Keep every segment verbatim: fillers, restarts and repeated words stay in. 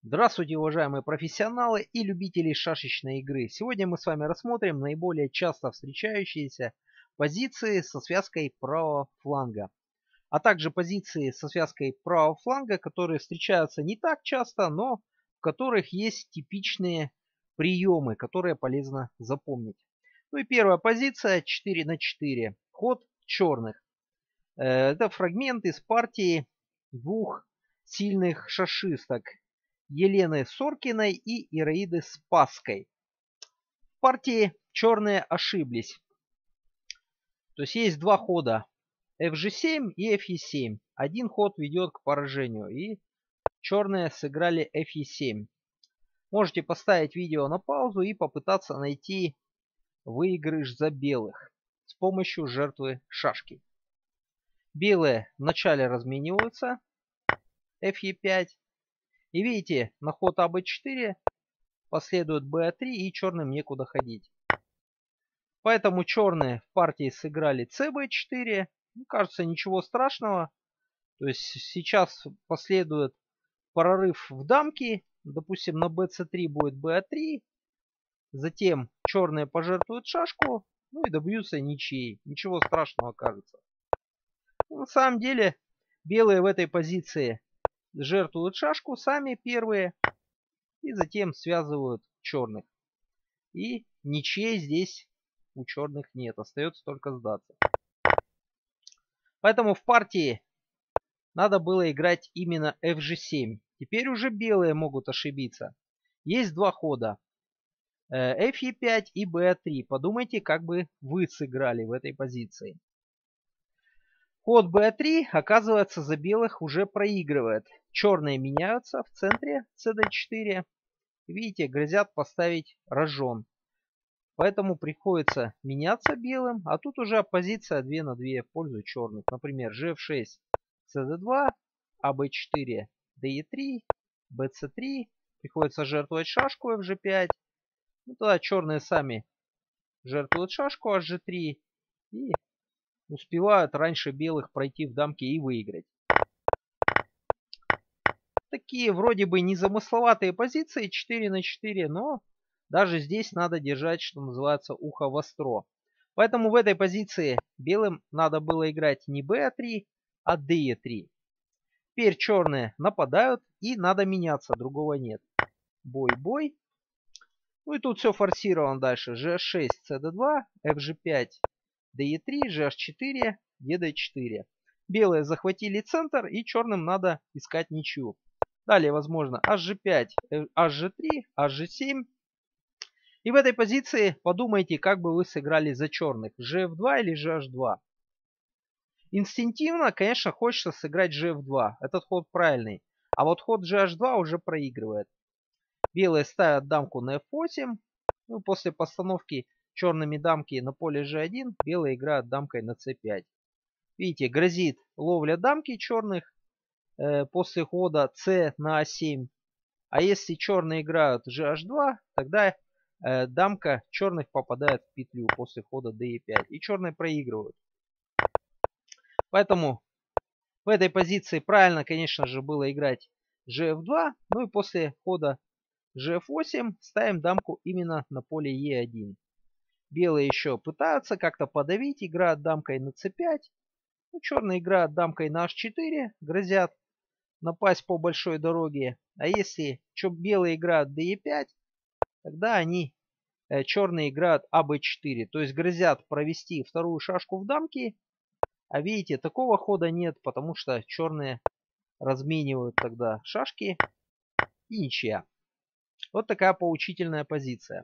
Здравствуйте, уважаемые профессионалы и любители шашечной игры. Сегодня мы с вами рассмотрим наиболее часто встречающиеся позиции со связкой правого фланга, а также позиции со связкой правого фланга, которые встречаются не так часто, но в которых есть типичные приемы, которые полезно запомнить. Ну и первая позиция четыре на четыре. Ход черных. Это фрагмент из партии двух сильных шашисток. Елены Соркиной и Ираиды Спасской. В партии черные ошиблись. То есть есть два хода. эф же семь и эф е семь. Один ход ведет к поражению. И черные сыграли эф е семь. Можете поставить видео на паузу и попытаться найти выигрыш за белых с помощью жертвы шашки. Белые вначале размениваются. эф е пять. И видите, на ход а бэ четыре последует бэ а три, и черным некуда ходить. Поэтому черные в партии сыграли цэ бэ четыре. Ну, кажется, ничего страшного. То есть сейчас последует прорыв в дамки. Допустим, на бэ цэ три будет бэ а три. Затем черные пожертвуют шашку. Ну и добьются ничьей. Ничего страшного, кажется. Ну, на самом деле, белые в этой позиции жертвуют шашку сами первые. И затем связывают черных. И ничьей здесь у черных нет. Остается только сдаться. Поэтому в партии надо было играть именно эф же семь. Теперь уже белые могут ошибиться. Есть два хода. эф е пять и бэ а три. Подумайте, как бы вы сыграли в этой позиции. Ход бэ а три, оказывается, за белых уже проигрывает. Черные меняются в центре цэ дэ четыре. Видите, грозят поставить рожон. Поэтому приходится меняться белым. А тут уже оппозиция два на два в пользу черных. Например, же эф шесть, цэ дэ два, а бэ четыре, дэ е три, бэ цэ три. Приходится жертвовать шашку эф же пять. Ну, тогда черные сами жертвуют шашку аш же три. И успевают раньше белых пройти в дамки и выиграть. Такие вроде бы незамысловатые позиции четыре на четыре, но даже здесь надо держать, что называется, ухо востро. Поэтому в этой позиции белым надо было играть не бэ а три, а дэ е три. Теперь черные нападают и надо меняться, другого нет. Бой-бой. Ну и тут все форсировано дальше. же аш шесть, цэ дэ два, эф же пять, дэ е три, же аш четыре, е дэ четыре. Белые захватили центр, и черным надо искать ничью. Далее, возможно, аш же пять, аш же три, аш же семь. И в этой позиции подумайте, как бы вы сыграли за черных. же эф два или же аш два. Инстинктивно, конечно, хочется сыграть же эф два. Этот ход правильный. А вот ход же аш два уже проигрывает. Белые ставят дамку на эф восемь. Ну, после постановки черными дамки на поле же один, белые играют дамкой на цэ пять. Видите, грозит ловля дамки черных э, после хода c на а семь. А если черные играют же аш два, тогда э, дамка черных попадает в петлю после хода дэ е пять. И черные проигрывают. Поэтому в этой позиции правильно, конечно же, было играть же эф два. Ну и после хода же эф восемь ставим дамку именно на поле е один. Белые еще пытаются как-то подавить, играют дамкой на цэ пять. Ну, черные играют дамкой на аш четыре, грозят напасть по большой дороге. А если белые играют дэ е пять, тогда они, э, черные, играют а бэ четыре. То есть грозят провести вторую шашку в дамки. А видите, такого хода нет, потому что черные разменивают тогда шашки и ничья. Вот такая поучительная позиция.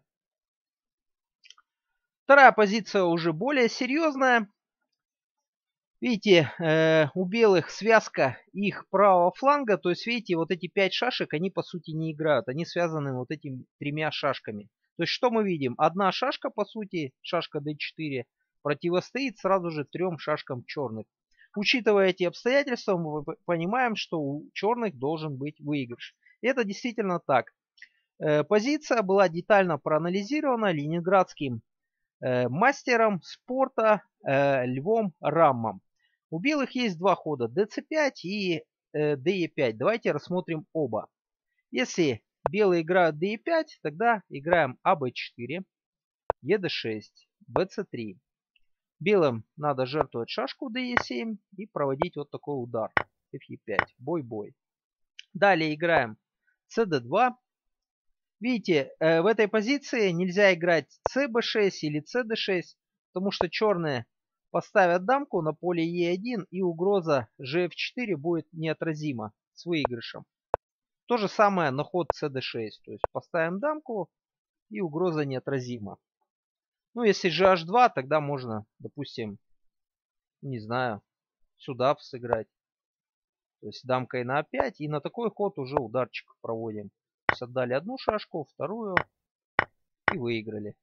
Вторая позиция уже более серьезная. Видите, э, у белых связка их правого фланга. То есть, видите, вот эти пять шашек, они по сути не играют. Они связаны вот этими тремя шашками. То есть, что мы видим? Одна шашка, по сути, шашка дэ четыре, противостоит сразу же трем шашкам черных. Учитывая эти обстоятельства, мы понимаем, что у черных должен быть выигрыш. И это действительно так. Э, позиция была детально проанализирована ленинградским э, мастером спорта э, Львом Раммом. У белых есть два хода, дэ цэ пять и э, дэ е пять. Давайте рассмотрим оба. Если белые играют дэ е пять, тогда играем а бэ четыре, е дэ шесть, бэ цэ три. Белым надо жертвовать шашку дэ е семь и проводить вот такой удар. эф е пять. Бой-бой. Далее играем цэ дэ два. Видите, э, в этой позиции нельзя играть цэ бэ шесть или цэ дэ шесть, потому что черные поставят дамку на поле е один, и угроза жэ эф четыре будет неотразима с выигрышем. То же самое на ход цэ дэ шесть. То есть поставим дамку, и угроза неотразима. Ну, если же аш два, тогда можно, допустим, не знаю, сюда сыграть. То есть дамкой на а пять, и на такой ход уже ударчик проводим. То есть отдали одну шашку, вторую и выиграли.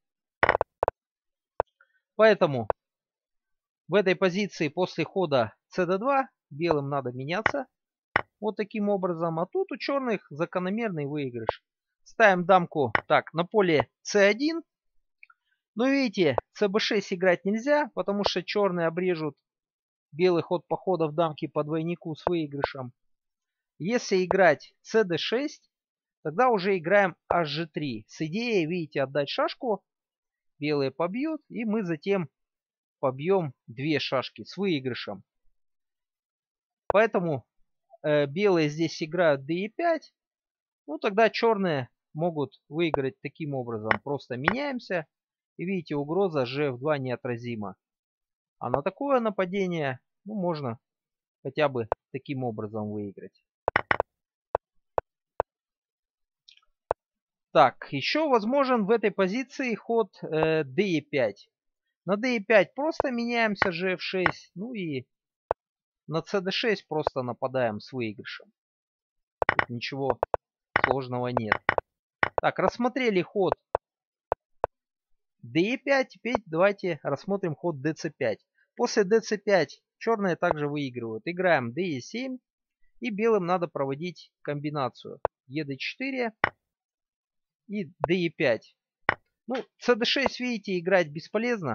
Поэтому в этой позиции после хода цэ дэ два белым надо меняться вот таким образом. А тут у черных закономерный выигрыш. Ставим дамку так на поле цэ один. Но видите, цэ бэ шесть играть нельзя, потому что черные обрежут белый ход походов дамки по двойнику с выигрышем. Если играть цэ дэ шесть, тогда уже играем аш же три. С идеей, видите, отдать шашку, белые побьют, и мы затем побьем две шашки с выигрышем. Поэтому э, белые здесь играют дэ е пять. Ну тогда черные могут выиграть таким образом. Просто меняемся. И видите, угроза жэ эф два неотразима. А на такое нападение ну, можно хотя бы таким образом выиграть. Так, еще возможен в этой позиции ход э, дэ е пять. На дэ е пять просто меняемся жэ эф шесть. Ну и на цэ дэ шесть просто нападаем с выигрышем. Тут ничего сложного нет. Так, рассмотрели ход дэ е пять. Теперь давайте рассмотрим ход дэ цэ пять. После дэ цэ пять черные также выигрывают. Играем дэ е семь. И белым надо проводить комбинацию е дэ четыре и дэ е пять. Ну, цэ дэ шесть, видите, играть бесполезно.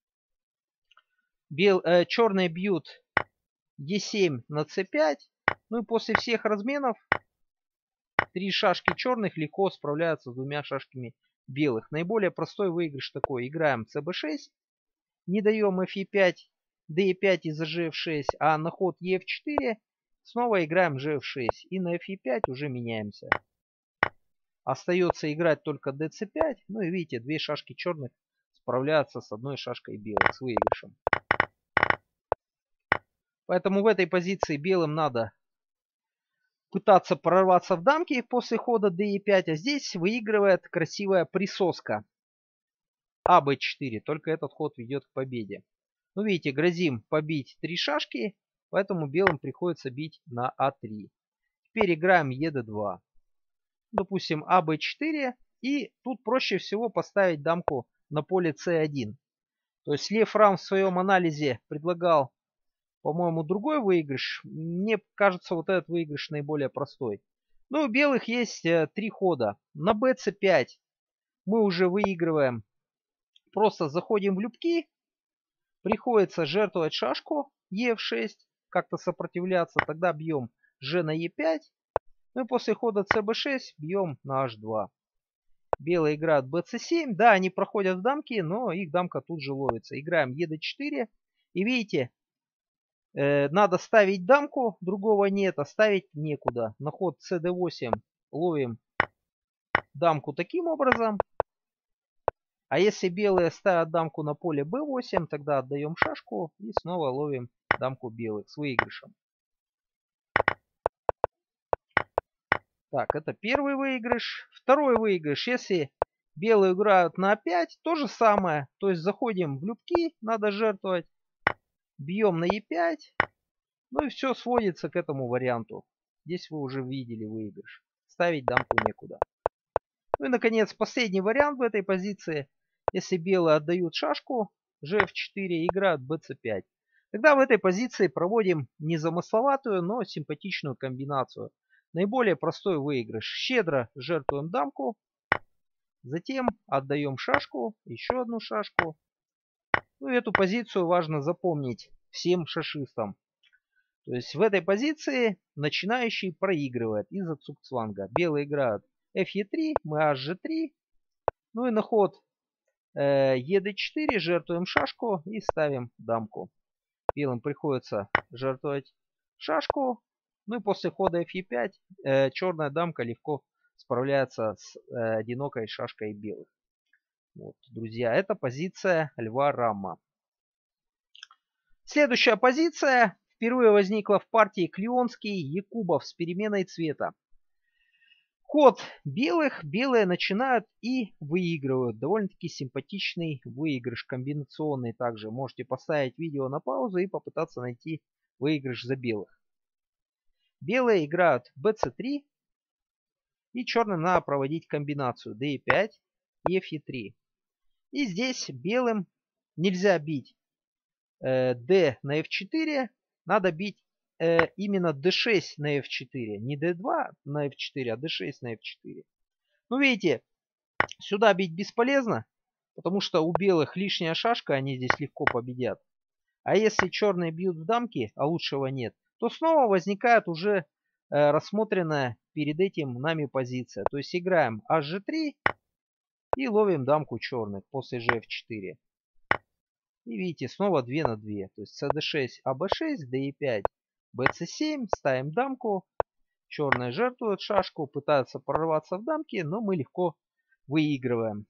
Бел, э, черные бьют е семь на цэ пять. Ну и после всех разменов три шашки черных легко справляются с двумя шашками белых. Наиболее простой выигрыш такой. Играем цэ бэ шесть. Не даем эф е пять, дэ е пять из-за жэ эф шесть. А на ход е эф четыре снова играем жэ эф шесть. И на эф е пять уже меняемся. Остается играть только дэ цэ пять. Ну и видите, две шашки черных справляются с одной шашкой белых с выигрышем. Поэтому в этой позиции белым надо пытаться прорваться в дамки после хода дэ е пять. А здесь выигрывает красивая присоска а бэ четыре. Только этот ход ведет к победе. Ну видите, грозим побить три шашки. Поэтому белым приходится бить на а три. Теперь играем е дэ два. Допустим, а бэ четыре. И тут проще всего поставить дамку на поле цэ один. То есть Лев Рам в своем анализе предлагал, по-моему, другой выигрыш. Мне кажется, вот этот выигрыш наиболее простой. Ну, у белых есть э, три хода. На бэ цэ пять мы уже выигрываем. Просто заходим в любки. Приходится жертвовать шашку е эф шесть. Как-то сопротивляться. Тогда бьем ж на е пять. Ну и после хода цэ бэ шесть бьем на аш два. Белые играют бэ цэ семь. Да, они проходят в дамки, но их дамка тут же ловится. Играем е дэ четыре. И видите, э, надо ставить дамку, другого нет, а ставить некуда. На ход цэ дэ восемь ловим дамку таким образом. А если белые ставят дамку на поле бэ восемь, тогда отдаем шашку и снова ловим дамку белых с выигрышем. Так, это первый выигрыш. Второй выигрыш. Если белые играют на а пять, то же самое. То есть заходим в любки, надо жертвовать. Бьем на е пять. Ну и все сводится к этому варианту. Здесь вы уже видели выигрыш. Ставить дамку некуда. Ну и наконец последний вариант в этой позиции. Если белые отдают шашку жэ эф четыре и играют бэ цэ пять. Тогда в этой позиции проводим незамысловатую, но симпатичную комбинацию. Наиболее простой выигрыш. Щедро жертвуем дамку. Затем отдаем шашку. Еще одну шашку. Ну и эту позицию важно запомнить всем шашистам. То есть в этой позиции начинающий проигрывает из-за цугцванга. Белые играют эф е три, мы аш же три. Ну и на ход э, е дэ четыре жертвуем шашку и ставим дамку. Белым приходится жертвовать шашку. Ну и после хода эф е пять э, черная дамка легко справляется с э, одинокой шашкой белых. Вот, друзья, это позиция льва Рамма. Следующая позиция впервые возникла в партии Клеонский Якубов с переменой цвета. Ход белых, белые начинают и выигрывают. Довольно-таки симпатичный выигрыш, комбинационный также. Можете поставить видео на паузу и попытаться найти выигрыш за белых. Белые играют бэ цэ три. И черным надо проводить комбинацию дэ е пять и эф е три. И здесь белым нельзя бить э, d на эф четыре. Надо бить э, именно дэ шесть на эф четыре. Не дэ два на эф четыре, а дэ шесть на эф четыре. Ну, видите, сюда бить бесполезно, потому что у белых лишняя шашка, они здесь легко победят. А если черные бьют в дамки, а лучшего нет, то снова возникает уже э, рассмотренная перед этим нами позиция. То есть играем аш же три и ловим дамку черных после же эф четыре. И видите, снова два на два. То есть цэ дэ шесть, а бэ шесть, дэ е пять, бэ цэ семь, ставим дамку. Черные жертвуют шашку, пытаются прорваться в дамки, но мы легко выигрываем.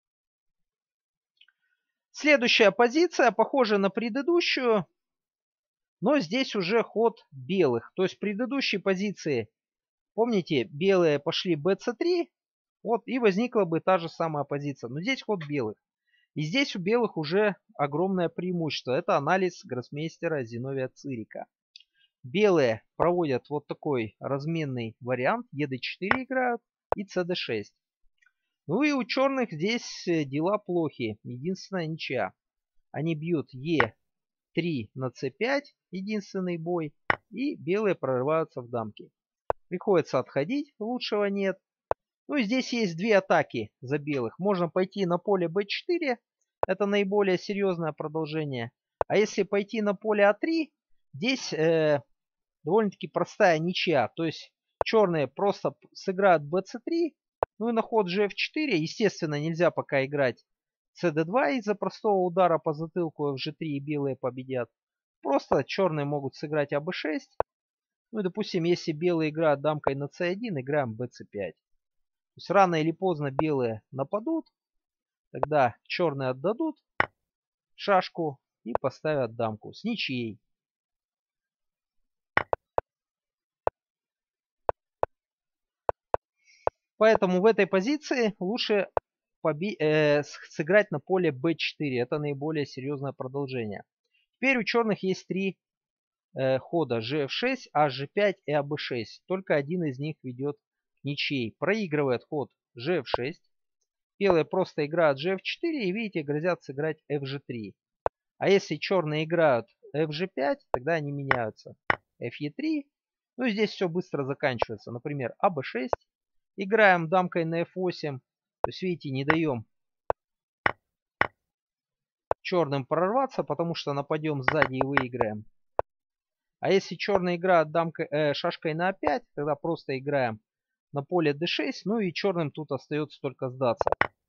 Следующая позиция похожа на предыдущую, но здесь уже ход белых. То есть в предыдущей позиции, помните, белые пошли бэ цэ три, вот и возникла бы та же самая позиция. Но здесь ход белых. И здесь у белых уже огромное преимущество. Это анализ гроссмейстера Зиновия Цирика. Белые проводят вот такой разменный вариант. е дэ четыре играют и цэ дэ шесть. Ну и у черных здесь дела плохи. Единственная ничья. Они бьют е три на цэ пять. Единственный бой. И белые прорываются в дамки. Приходится отходить. Лучшего нет. Ну и здесь есть две атаки за белых. Можно пойти на поле бэ четыре. Это наиболее серьезное продолжение. А если пойти на поле а три, здесь э, довольно-таки простая ничья. То есть черные просто сыграют бэ цэ три. Ну и на ход же эф четыре. Естественно, нельзя пока играть цэ дэ два из-за простого удара по затылку эф же три и белые победят. Просто черные могут сыграть а бэ шесть. Ну и допустим, если белые играют дамкой на цэ один, играем бэ цэ пять. То есть рано или поздно белые нападут. Тогда черные отдадут шашку и поставят дамку с ничьей. Поэтому в этой позиции лучше поби э, сыграть на поле бэ четыре. Это наиболее серьезное продолжение. Теперь у черных есть три э, хода. же эф шесть, аш же пять и а бэ шесть. Только один из них ведет ничьей. Проигрывает ход же эф шесть. Белые просто играют же эф четыре и, видите, грозят сыграть эф же три. А если черные играют эф же пять, тогда они меняются. эф е три. Ну и здесь все быстро заканчивается. Например, а бэ шесть. Играем дамкой на эф восемь. То есть, видите, не даем черным прорваться, потому что нападем сзади и выиграем. А если черные играют дамкой, э, шашкой на а пять, тогда просто играем на поле дэ шесть. Ну и черным тут остается только сдаться.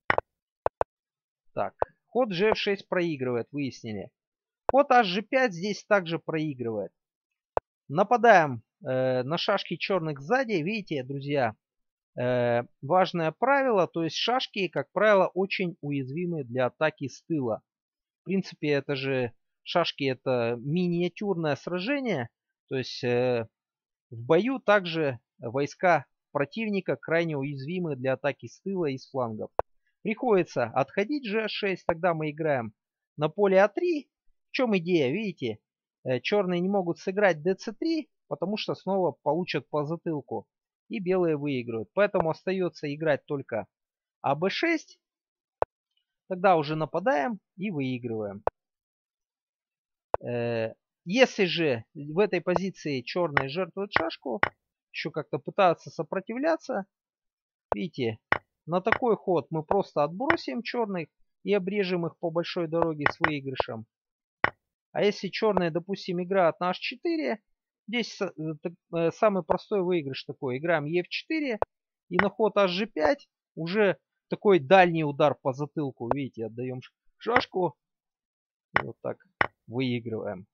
Так, ход же эф шесть проигрывает, выяснили. Ход аш же пять здесь также проигрывает. Нападаем э, на шашки черных сзади. Видите, друзья, э, важное правило. То есть шашки, как правило, очень уязвимы для атаки с тыла. В принципе, это же шашки, это миниатюрное сражение. То есть э, в бою также войска противника крайне уязвимы для атаки с тыла и с флангов. Приходится отходить же шесть, тогда мы играем на поле а три. В чем идея? Видите, черные не могут сыграть дэ цэ три, потому что снова получат по затылку. И белые выиграют. Поэтому остается играть только а бэ шесть. Тогда уже нападаем и выигрываем. Если же в этой позиции черные жертвуют шашку, еще как-то пытаются сопротивляться, видите, на такой ход мы просто отбросим черных и обрежем их по большой дороге с выигрышем. А если черные, допустим, играют на аш четыре, Здесь э, э, самый простой выигрыш такой. Играем е эф четыре и на ход аш же пять уже такой дальний удар по затылку. Видите, отдаем шашку. И вот так выигрываем.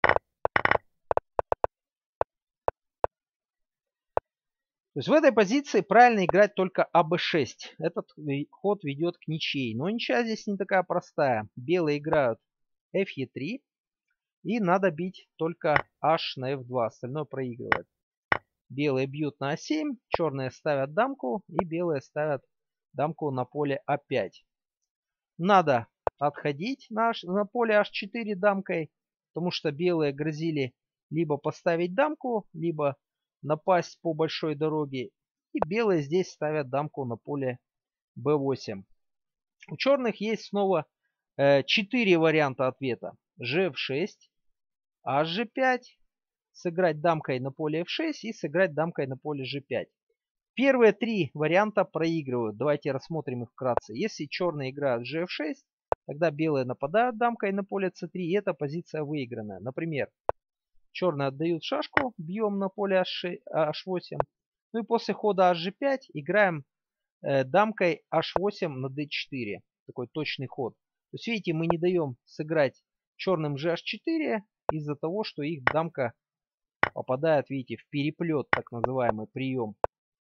То есть в этой позиции правильно играть только а бэ шесть. Этот ход ведет к ничьей. Но ничья здесь не такая простая. Белые играют эф е три. И надо бить только h на эф два. Остальное проигрывает. Белые бьют на а семь. Черные ставят дамку. И белые ставят дамку на поле а пять. Надо отходить на, на поле аш четыре дамкой. Потому что белые грозили либо поставить дамку, либо напасть по большой дороге. И белые здесь ставят дамку на поле бэ восемь. У черных есть снова э, четыре варианта ответа. же эф шесть, аш же пять, сыграть дамкой на поле эф шесть и сыграть дамкой на поле же пять. Первые три варианта проигрывают. Давайте рассмотрим их вкратце. Если черные играют же эф шесть, тогда белые нападают дамкой на поле цэ три, и эта позиция выигранная. Например, черные отдают шашку, бьем на поле аш восемь. Ну и после хода аш же пять играем э, дамкой аш восемь на дэ четыре. Такой точный ход. То есть видите, мы не даем сыграть черным же аш четыре из-за того, что их дамка попадает, видите, в переплет, так называемый прием.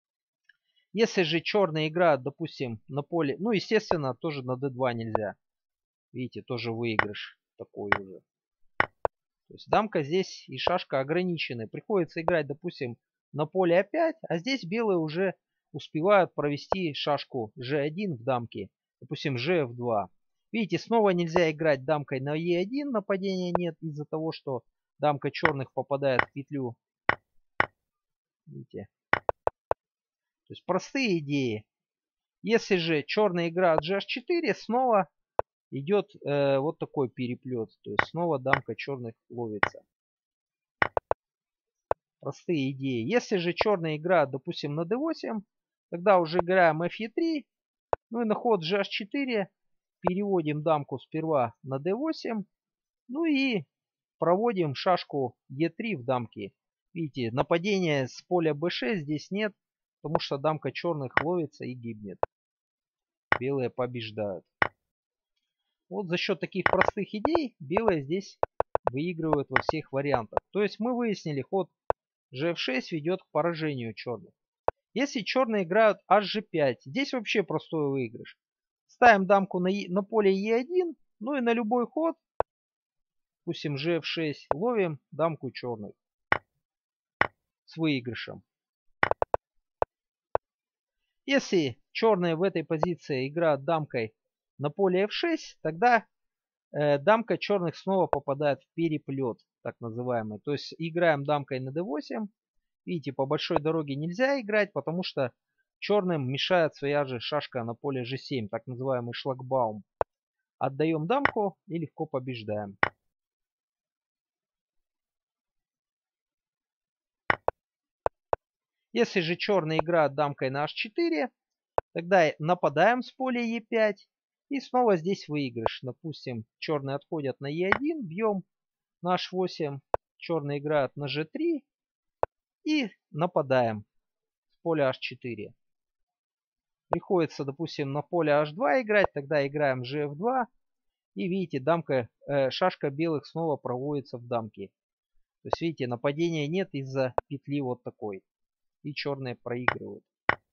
Если же черные играют, допустим, на поле, ну естественно, тоже на дэ два нельзя. Видите, тоже выигрыш такой уже. То есть дамка здесь и шашка ограничены. Приходится играть, допустим, на поле а пять, а здесь белые уже успевают провести шашку же один в дамке. Допустим, же эф два. Видите, снова нельзя играть дамкой на е один, нападения нет из-за того, что дамка черных попадает в петлю. Видите? То есть простые идеи. Если же черные играют же аш четыре, снова идет э, вот такой переплет. То есть снова дамка черных ловится. Простые идеи. Если же черные играют, допустим, на дэ восемь, тогда уже играем эф е три. Ну и на ход же аш четыре переводим дамку сперва на дэ восемь. Ну и проводим шашку е три в дамке. Видите, нападения с поля бэ шесть здесь нет, потому что дамка черных ловится и гибнет. Белые побеждают. Вот за счет таких простых идей белые здесь выигрывают во всех вариантах. То есть мы выяснили, ход же эф шесть ведет к поражению черных. Если черные играют аш же пять, здесь вообще простой выигрыш. Ставим дамку на, на поле е один, ну и на любой ход, допустим, же эф шесть, ловим дамку черных с выигрышем. Если черные в этой позиции играют дамкой на поле эф шесть, тогда э, дамка черных снова попадает в переплет, так называемый. То есть играем дамкой на дэ восемь. Видите, по большой дороге нельзя играть, потому что черным мешает своя же шашка на поле же семь, так называемый шлагбаум. Отдаем дамку и легко побеждаем. Если же черные играют дамкой на аш четыре, тогда нападаем с поля е пять. И снова здесь выигрыш. Допустим, черные отходят на е один, бьем на аш восемь. Черные играют на же три. И нападаем с поля аш четыре. Приходится, допустим, на поле аш два играть. Тогда играем же эф два. И видите, дамка, э, шашка белых снова проводится в дамке. То есть, видите, нападения нет из-за петли вот такой. И черные проигрывают.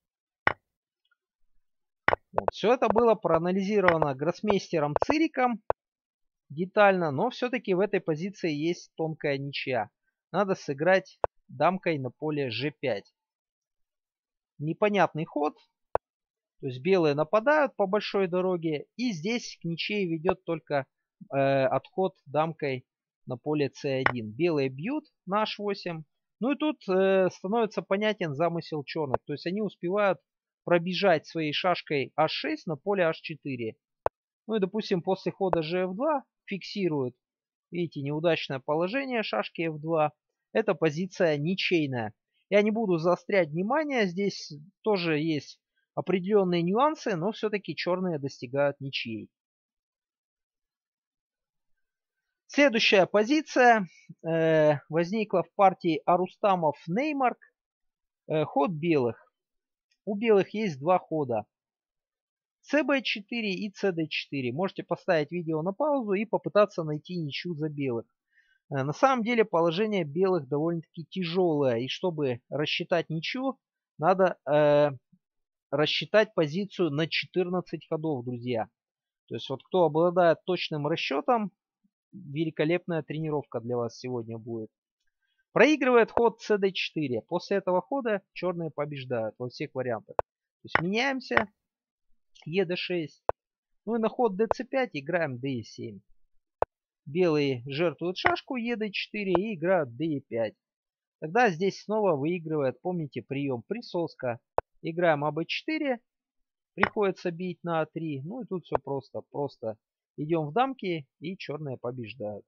Вот. Все это было проанализировано гроссмейстером Цириком детально, но все-таки в этой позиции есть тонкая ничья. Надо сыграть дамкой на поле же пять. Непонятный ход. То есть белые нападают по большой дороге. И здесь к ничьей ведет только э, отход дамкой на поле цэ один. Белые бьют на аш восемь. Ну и тут э, становится понятен замысел черных. То есть они успевают пробежать своей шашкой аш шесть на поле аш четыре. Ну и, допустим, после хода же эф два фиксируют. Видите, неудачное положение шашки эф два. Это позиция ничейная. Я не буду заострять внимание. Здесь тоже есть определенные нюансы, но все-таки черные достигают ничьей. Следующая позиция э, возникла в партии Арустамов-Неймарк. Э, ход белых. У белых есть два хода. цэ бэ четыре и цэ дэ четыре. Можете поставить видео на паузу и попытаться найти ничью за белых. Э, на самом деле положение белых довольно-таки тяжелое. И чтобы рассчитать ничью, надо э, рассчитать позицию на четырнадцать ходов, друзья. То есть вот кто обладает точным расчетом, великолепная тренировка для вас сегодня будет. Проигрывает ход цэ дэ четыре. После этого хода черные побеждают во всех вариантах. То есть меняемся. е дэ шесть. Ну и на ход дэ цэ пять играем дэ е семь. Белые жертвуют шашку е дэ четыре и играют дэ е пять. Тогда здесь снова выигрывает, помните, прием присоска. Играем а бэ четыре. Приходится бить на а три. Ну и тут все просто. Просто идем в дамки и черные побеждают.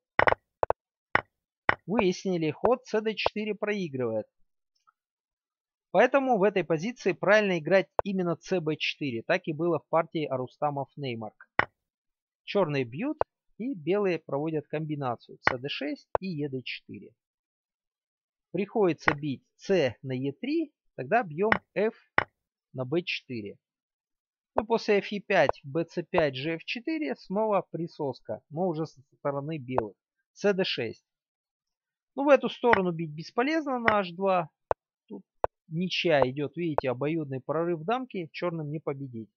Выяснили, ход цэ дэ четыре проигрывает. Поэтому в этой позиции правильно играть именно цэ бэ четыре. Так и было в партии Арустамов-Неймарк. Черные бьют и белые проводят комбинацию цэ дэ шесть и е дэ четыре. Приходится бить c на е три, тогда бьем f на бэ четыре. Ну, после эф е пять, бэ цэ пять, же эф четыре снова присоска, но уже со стороны белых. цэ дэ шесть. Ну, в эту сторону бить бесполезно на аш два. Тут ничья идет, видите, обоюдный прорыв дамки, черным не победить.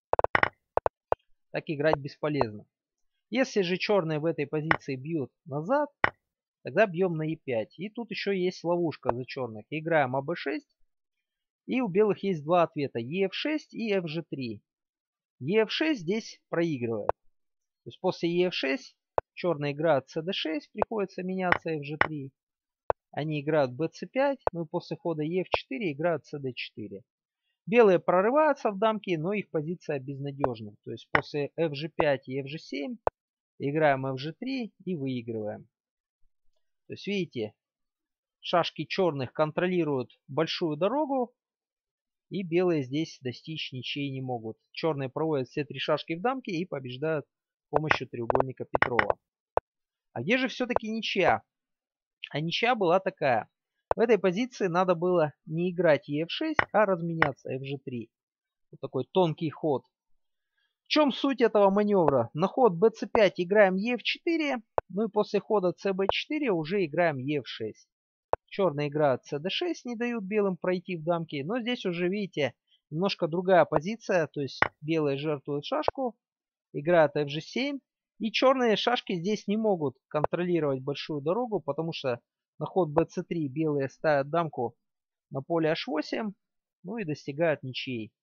Так играть бесполезно. Если же черные в этой позиции бьют назад, тогда бьем на е пять. И тут еще есть ловушка за черных. Играем а бэ шесть. И у белых есть два ответа. е эф шесть и эф же три. е эф шесть здесь проигрывает. То есть после е эф шесть черные играют цэ дэ шесть. Приходится меняться эф же три. Они играют бэ цэ пять. Ну и после хода е эф четыре играют цэ дэ четыре. Белые прорываются в дамки, но их позиция безнадежна. То есть после эф же пять и эф же семь играем эф же три и выигрываем. То есть видите, шашки черных контролируют большую дорогу. И белые здесь достичь ничьей не могут. Черные проводят все три шашки в дамке и побеждают с помощью треугольника Петрова. А где же все-таки ничья? А ничья была такая. В этой позиции надо было не играть е эф шесть, а разменяться эф же три. Вот такой тонкий ход. В чем суть этого маневра? На ход бэ цэ пять играем е эф четыре. Ну и после хода цэ бэ четыре уже играем е эф шесть. Черные играют цэ дэ шесть, не дают белым пройти в дамки. Но здесь уже, видите, немножко другая позиция. То есть белые жертвуют шашку, играют эф же семь. И черные шашки здесь не могут контролировать большую дорогу, потому что на ход бэ цэ три белые ставят дамку на поле аш восемь. Ну и достигают ничьей.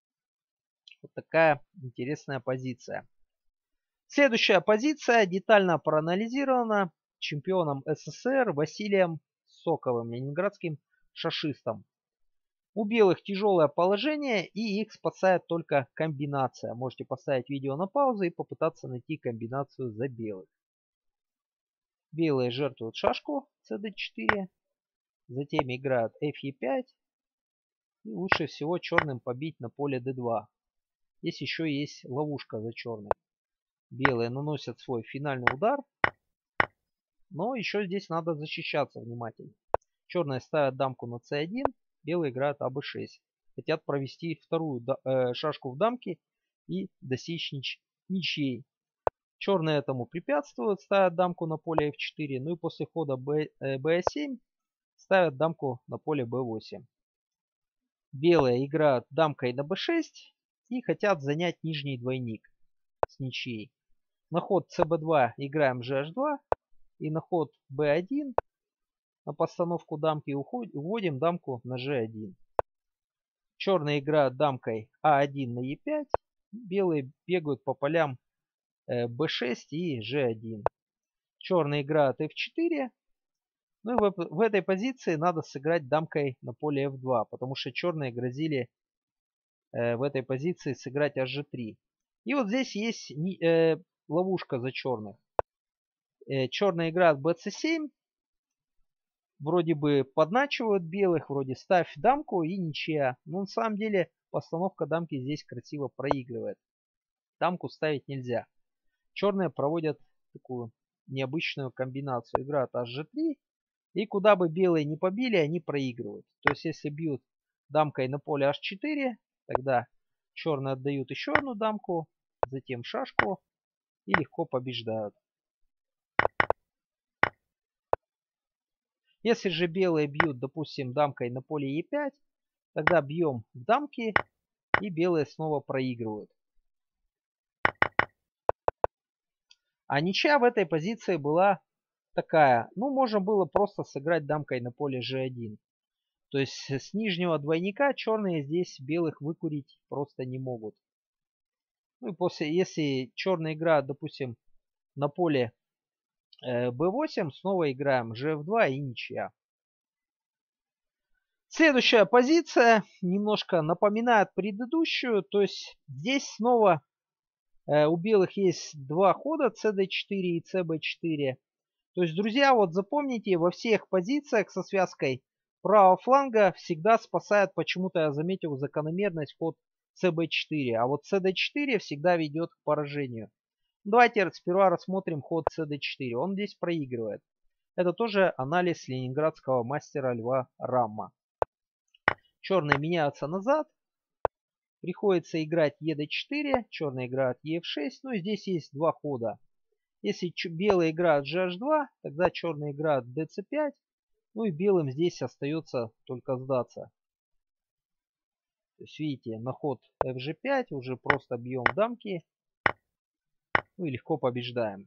Вот такая интересная позиция. Следующая позиция детально проанализирована чемпионом эс эс эс эр Василием Соковым, ленинградским шашистом. У белых тяжелое положение и их спасает только комбинация. Можете поставить видео на паузу и попытаться найти комбинацию за белых. Белые жертвуют шашку цэ дэ четыре. Затем играют эф е пять. И лучше всего черным побить на поле дэ два. Здесь еще есть ловушка за черных. Белые наносят свой финальный удар. Но еще здесь надо защищаться внимательно. Черные ставят дамку на цэ один. Белые играют а бэ шесть. Хотят провести вторую э, шашку в дамке и достичь нич ничьей. Черные этому препятствуют. Ставят дамку на поле эф четыре. Ну и после хода бэ, э, бэ семь ставят дамку на поле бэ восемь. Белые играют дамкой на бэ шесть. И хотят занять нижний двойник с ничьей. На ход цэ бэ два играем же аш два. И на ход бэ один на постановку дамки уводим дамку на же один. Черные играют дамкой а один на е пять. Белые бегают по полям бэ шесть и же один. Черные играют эф четыре. Ну и в, в этой позиции надо сыграть дамкой на поле эф два. Потому что черные грозили э, в этой позиции сыграть аш же три. И вот здесь есть э, ловушка за черных. Э, черные играют бэ цэ семь. Вроде бы подначивают белых, вроде ставь дамку и ничья. Но на самом деле постановка дамки здесь красиво проигрывает. Дамку ставить нельзя. Черные проводят такую необычную комбинацию. Играют аш же три. И куда бы белые не побили, они проигрывают. То есть если бьют дамкой на поле аш четыре, тогда черные отдают еще одну дамку, затем шашку и легко побеждают. Если же белые бьют, допустим, дамкой на поле е пять, тогда бьем в дамки и белые снова проигрывают. А ничья в этой позиции была такая. Ну, можно было просто сыграть дамкой на поле же один. То есть с нижнего двойника черные здесь белых выкурить просто не могут. Ну и после, если черные играют, допустим, на поле э, бэ восемь, снова играем же эф два и ничья. Следующая позиция немножко напоминает предыдущую. То есть здесь снова э, у белых есть два хода цэ дэ четыре и цэ бэ четыре. То есть, друзья, вот запомните, во всех позициях со связкой правого фланга всегда спасает, почему-то я заметил, закономерность ход цэ бэ четыре. А вот цэ дэ четыре всегда ведет к поражению. Давайте сперва рассмотрим ход цэ дэ четыре. Он здесь проигрывает. Это тоже анализ ленинградского мастера Льва Рамма. Черные меняются назад. Приходится играть е дэ четыре. Черные играют е эф шесть. Ну и здесь есть два хода. Если белые играют же аш два, тогда черные играют дэ цэ пять. Ну и белым здесь остается только сдаться. То есть видите, на ход эф же пять уже просто бьем дамки. Ну и легко побеждаем.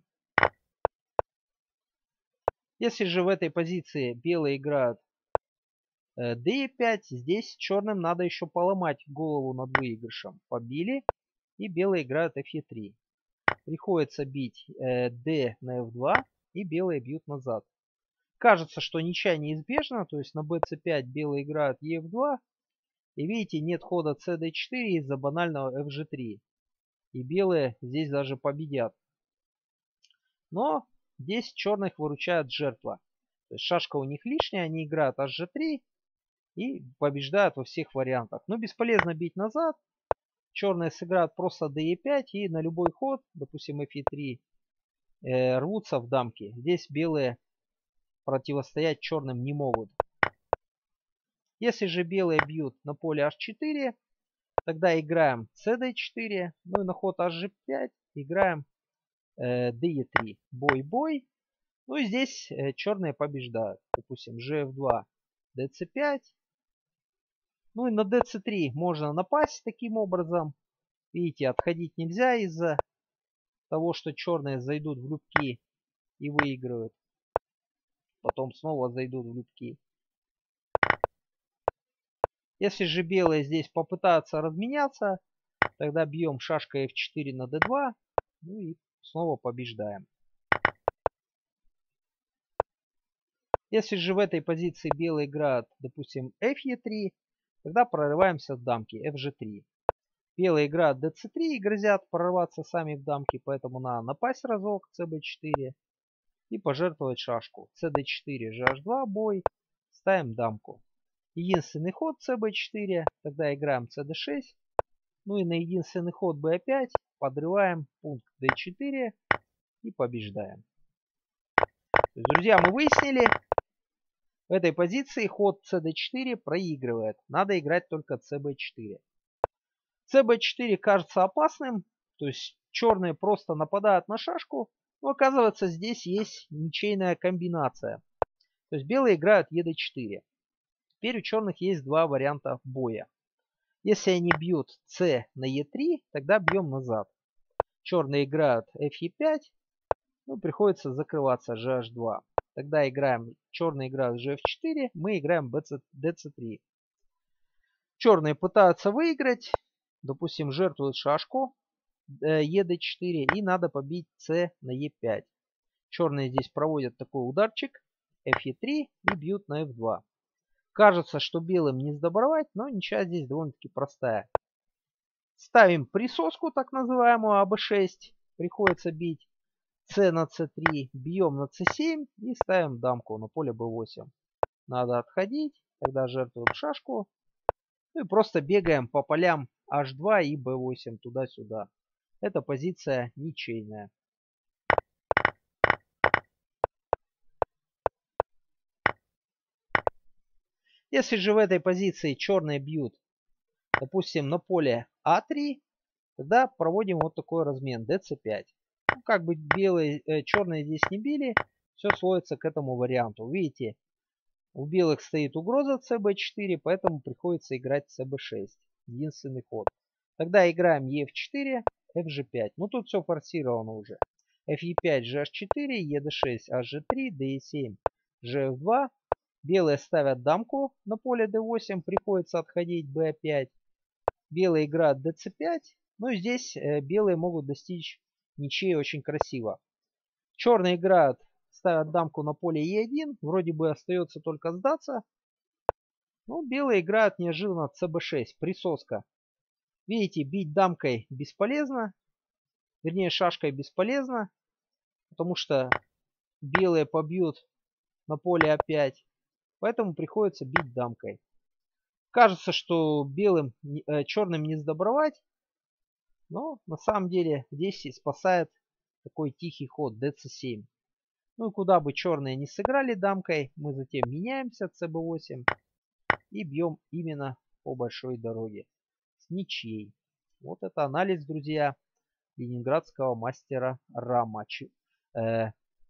Если же в этой позиции белые играют э, дэ е пять, здесь черным надо еще поломать голову над выигрышем. Побили. И белые играют эф е три. Приходится бить э, d на эф два. И белые бьют назад. Кажется, что ничья неизбежна, то есть на бэ цэ пять белые играют е эф два. И видите, нет хода цэ дэ четыре из-за банального эф же три. И белые здесь даже победят. Но здесь черных выручает жертва. То есть шашка у них лишняя, они играют аш же три и побеждают во всех вариантах. Но бесполезно бить назад. Черные сыграют просто дэ е пять и на любой ход, допустим эф е три, э, рвутся в дамки. Здесь белые противостоять черным не могут. Если же белые бьют на поле аш четыре, тогда играем цэ дэ четыре. Ну и на ход аш же пять играем э, дэ е три. Бой-бой. Ну и здесь э, черные побеждают. Допустим, же эф два, дэ цэ пять. Ну и на дэ цэ три можно напасть таким образом. Видите, отходить нельзя из-за того, что черные зайдут в любки и выигрывают. Потом снова зайдут в любки. Если же белые здесь попытаются разменяться, тогда бьем шашкой эф четыре на дэ два. Ну и снова побеждаем. Если же в этой позиции белые играют, допустим, эф е три, тогда прорываемся в дамки эф же три. Белые играют дэ цэ три и грозят прорваться сами в дамки, поэтому надо напасть разок цэ бэ четыре и пожертвовать шашку. цэ дэ четыре, же аш два, бой. Ставим дамку. Единственный ход цэ бэ четыре, тогда играем цэ дэ шесть. Ну и на единственный ход бэ пять подрываем пункт дэ четыре и побеждаем. То есть, друзья, мы выяснили, в этой позиции ход цэ дэ четыре проигрывает. Надо играть только цэ бэ четыре. цэ бэ четыре кажется опасным, то есть черные просто нападают на шашку, но оказывается здесь есть ничейная комбинация. То есть белые играют е дэ четыре. Теперь у черных есть два варианта боя. Если они бьют c на е три, тогда бьем назад. Черные играют эф е пять, ну приходится закрываться же аш два. Тогда играем, черные играют же эф четыре, мы играем дэ цэ три. Черные пытаются выиграть. Допустим, жертвуют шашку е дэ четыре и надо побить c на е пять. Черные здесь проводят такой ударчик эф е три и бьют на эф два. Кажется, что белым не сдобровать, но ничья здесь довольно-таки простая. Ставим присоску, так называемую, а бэ шесть. Приходится бить c на цэ три, бьем на цэ семь и ставим дамку на поле бэ восемь. Надо отходить, тогда жертвуем шашку. Ну и просто бегаем по полям аш два и бэ восемь туда-сюда. Эта позиция ничейная. Если же в этой позиции черные бьют, допустим, на поле а три, тогда проводим вот такой размен дэ цэ пять. Ну, как бы белые, э, черные здесь не били, все сводится к этому варианту. Видите, у белых стоит угроза цэ бэ четыре, поэтому приходится играть цэ бэ шесть. Единственный ход. Тогда играем е эф четыре, эф же пять. Ну тут все форсировано уже. эф е пять, же аш четыре, е дэ шесть, аш же три, дэ е семь, же эф два. Белые ставят дамку на поле дэ восемь, приходится отходить бэ пять. Белые играют дэ цэ пять. Ну и здесь э, белые могут достичь ничьей очень красиво. Черные играют, ставят дамку на поле е один. Вроде бы остается только сдаться. Ну, белые играют неожиданно цэ бэ шесть. Присоска. Видите, бить дамкой бесполезно. Вернее, шашкой бесполезно. Потому что белые побьют на поле а пять. Поэтому приходится бить дамкой. Кажется, что белым, э, черным не сдобровать. Но на самом деле здесь и спасает такой тихий ход дэ цэ семь. Ну и куда бы черные не сыграли дамкой, мы затем меняемся цэ бэ восемь и бьем именно по большой дороге с ничьей. Вот это анализ, друзья, ленинградского мастера Рама, э,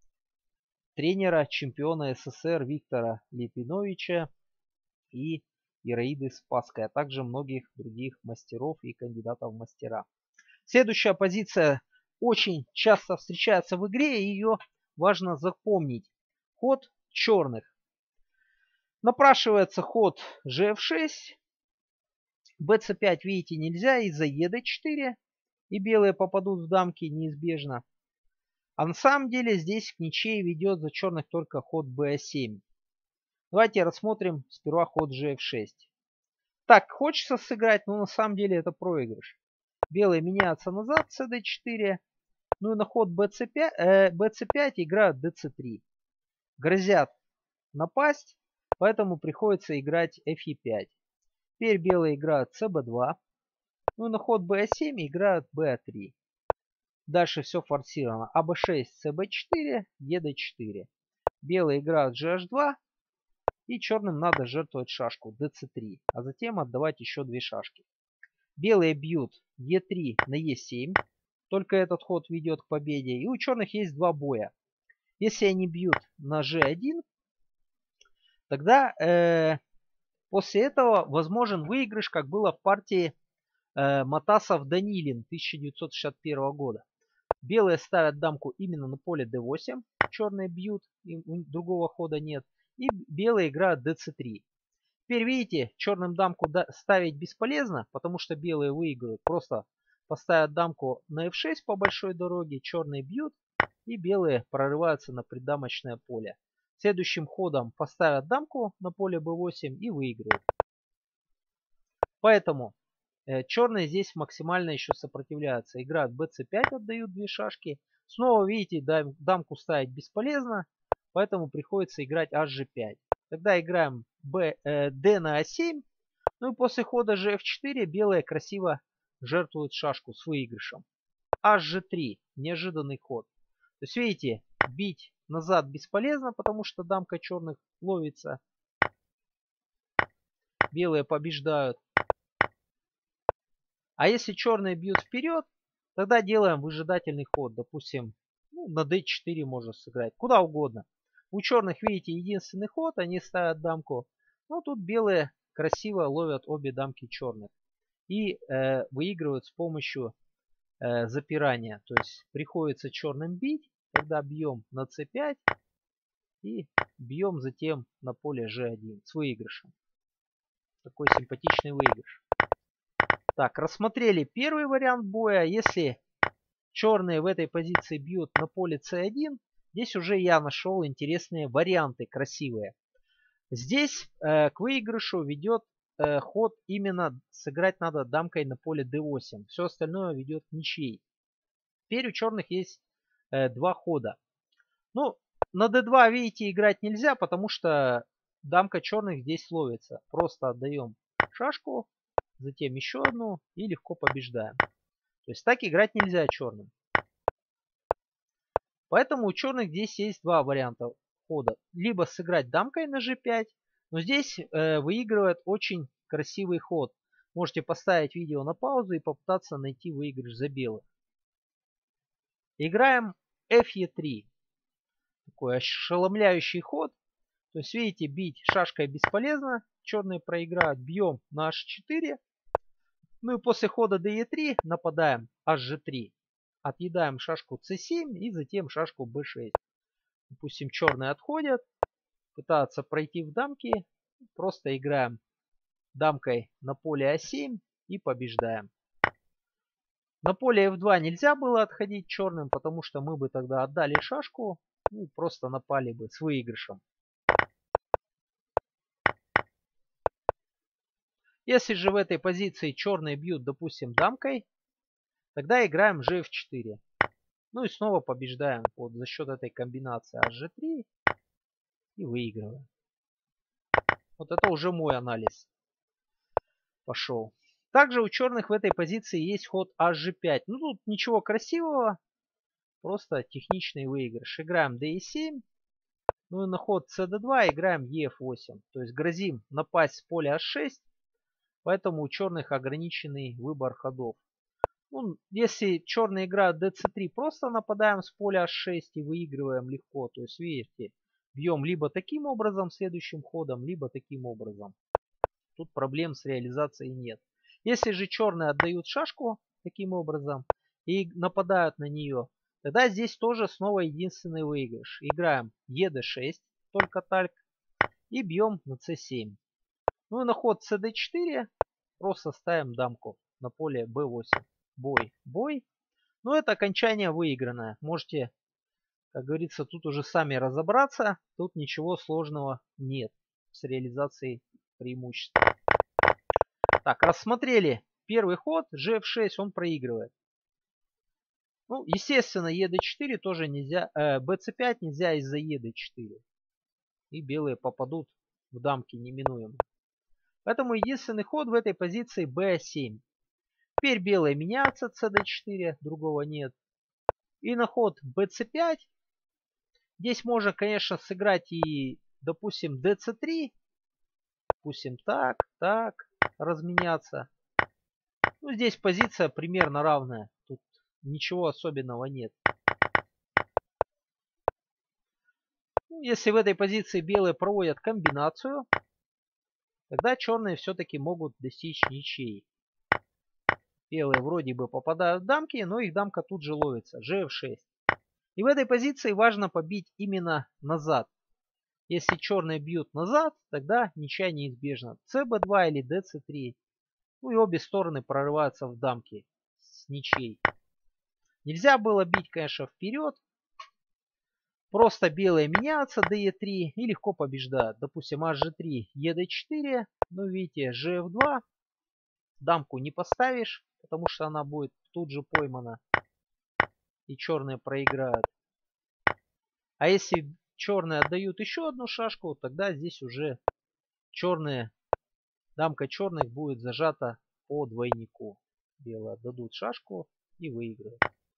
тренера чемпиона эс эс эс эр Виктора Лепиновича и Ираиды Спасской, а также многих других мастеров и кандидатов в мастера. Следующая позиция очень часто встречается в игре, и ее важно запомнить. Ход черных. Напрашивается ход же эф шесть. бэ цэ пять, видите, нельзя из-за е дэ четыре. И белые попадут в дамки неизбежно. А на самом деле здесь к ничьей ведет за черных только ход бэ семь. Давайте рассмотрим сперва ход же эф шесть. Так, хочется сыграть, но на самом деле это проигрыш. Белые меняются назад, цэ дэ четыре. Ну и на ход бэ цэ пять, э, бэ цэ пять играют дэ цэ три. Грозят напасть, поэтому приходится играть эф е пять. Теперь белые играют цэ бэ два. Ну и на ход бэ семь играют бэ три. Дальше все форсировано. а бэ шесть, цэ бэ четыре, е дэ четыре. Белые играют же аш два. И черным надо жертвовать шашку дэ цэ три. А затем отдавать еще две шашки. Белые бьют е три на е семь. Только этот ход ведет к победе. И у черных есть два боя. Если они бьют на же один, тогда э, после этого возможен выигрыш, как было в партии э, Матасов-Данилин тысяча девятьсот шестьдесят первого года. Белые ставят дамку именно на поле дэ восемь. Черные бьют, им другого хода нет. И белые играют дэ цэ три. Теперь видите, черным дамку ставить бесполезно, потому что белые выиграют. Просто поставят дамку на эф шесть по большой дороге, черные бьют, и белые прорываются на преддамочное поле. Следующим ходом поставят дамку на поле бэ восемь и выиграют. Поэтому э, черные здесь максимально еще сопротивляются. Играют бэ цэ пять, отдают две шашки. Снова, видите, дам, дамку ставить бесполезно, поэтому приходится играть аш же пять. Тогда играем Б, э, d на а семь. Ну и после хода же эф четыре белые красиво жертвуют шашку с выигрышем. аш же три. Неожиданный ход. То есть, видите, бить назад бесполезно, потому что дамка черных ловится. Белые побеждают. А если черные бьют вперед, тогда делаем выжидательный ход. Допустим, ну, на дэ четыре можно сыграть. Куда угодно. У черных, видите, единственный ход. Они ставят дамку. Ну, тут белые красиво ловят обе дамки черных. И э, выигрывают с помощью э, запирания. То есть приходится черным бить. Тогда бьем на цэ пять. И бьем затем на поле же один с выигрышем. Такой симпатичный выигрыш. Так, рассмотрели первый вариант боя. Если черные в этой позиции бьют на поле цэ один, здесь уже я нашел интересные варианты, красивые. Здесь э, к выигрышу ведет э, ход именно сыграть надо дамкой на поле дэ восемь. Все остальное ведет к ничьей. Теперь у черных есть э, два хода. Ну, на дэ два, видите, играть нельзя, потому что дамка черных здесь ловится. Просто отдаем шашку, затем еще одну и легко побеждаем. То есть так играть нельзя черным. Поэтому у черных здесь есть два варианта хода. Либо сыграть дамкой на же пять, Но здесь э, выигрывает очень красивый ход. Можете поставить видео на паузу и попытаться найти выигрыш за белых. Играем эф е три. Такой ошеломляющий ход. То есть, видите, бить шашкой бесполезно. Черные проиграют. Бьем на аш четыре. Ну и после хода дэ е три нападаем аш же три. Отъедаем шашку цэ семь и затем шашку бэ шесть. Допустим, черные отходят. Пытаются пройти в дамки. Просто играем дамкой на поле а семь и побеждаем. На поле эф два нельзя было отходить черным, потому что мы бы тогда отдали шашку. Ну, просто напали бы с выигрышем. Если же в этой позиции черные бьют, допустим, дамкой, тогда играем же эф четыре. Ну и снова побеждаем вот за счет этой комбинации аш же три и выигрываем. Вот это уже мой анализ пошел. Также у черных в этой позиции есть ход аш же пять. Ну тут ничего красивого, просто техничный выигрыш. Играем дэ е семь. Ну и на ход цэ дэ два играем е эф восемь. То есть грозим напасть с поля аш шесть. Поэтому у черных ограниченный выбор ходов. Ну, если черные играют дэ цэ три, просто нападаем с поля аш шесть и выигрываем легко. То есть, видите, бьем либо таким образом следующим ходом, либо таким образом. Тут проблем с реализацией нет. Если же черные отдают шашку таким образом и нападают на нее, тогда здесь тоже снова единственный выигрыш. Играем е дэ шесть, только тальк, и бьем на цэ семь. Ну и на ход цэ дэ четыре просто ставим дамку на поле бэ восемь. Бой, бой. Но это окончание выигранное. Можете, как говорится, тут уже сами разобраться. Тут ничего сложного нет с реализацией преимущества. Так, рассмотрели первый ход. же эф шесть он проигрывает. Ну, естественно, е дэ четыре тоже нельзя. Э, бэ цэ пять нельзя из-за е дэ четыре. И белые попадут в дамки неминуемо. Поэтому единственный ход в этой позиции бэ семь. Теперь белые меняются цэ дэ четыре, другого нет. И на ход бэ цэ пять. Здесь можно, конечно, сыграть и, допустим, дэ цэ три. Допустим, так, так, разменяться. Ну, здесь позиция примерно равная. Тут ничего особенного нет. Ну, если в этой позиции белые проводят комбинацию, тогда черные все-таки могут достичь ничьей. Белые вроде бы попадают в дамки, но их дамка тут же ловится. же эф шесть. И в этой позиции важно побить именно назад. Если черные бьют назад, тогда ничья неизбежна. цэ бэ два или дэ цэ три. Ну и обе стороны прорываются в дамки с ничьей. Нельзя было бить, конечно, вперед. Просто белые меняются дэ е три и легко побеждают. Допустим, аш же три, е дэ четыре. Ну видите, же эф два. Дамку не поставишь, потому что она будет тут же поймана. И черные проиграют. А если черные отдают еще одну шашку, тогда здесь уже черные, дамка черных будет зажата по двойнику. Белые отдадут шашку и выиграют.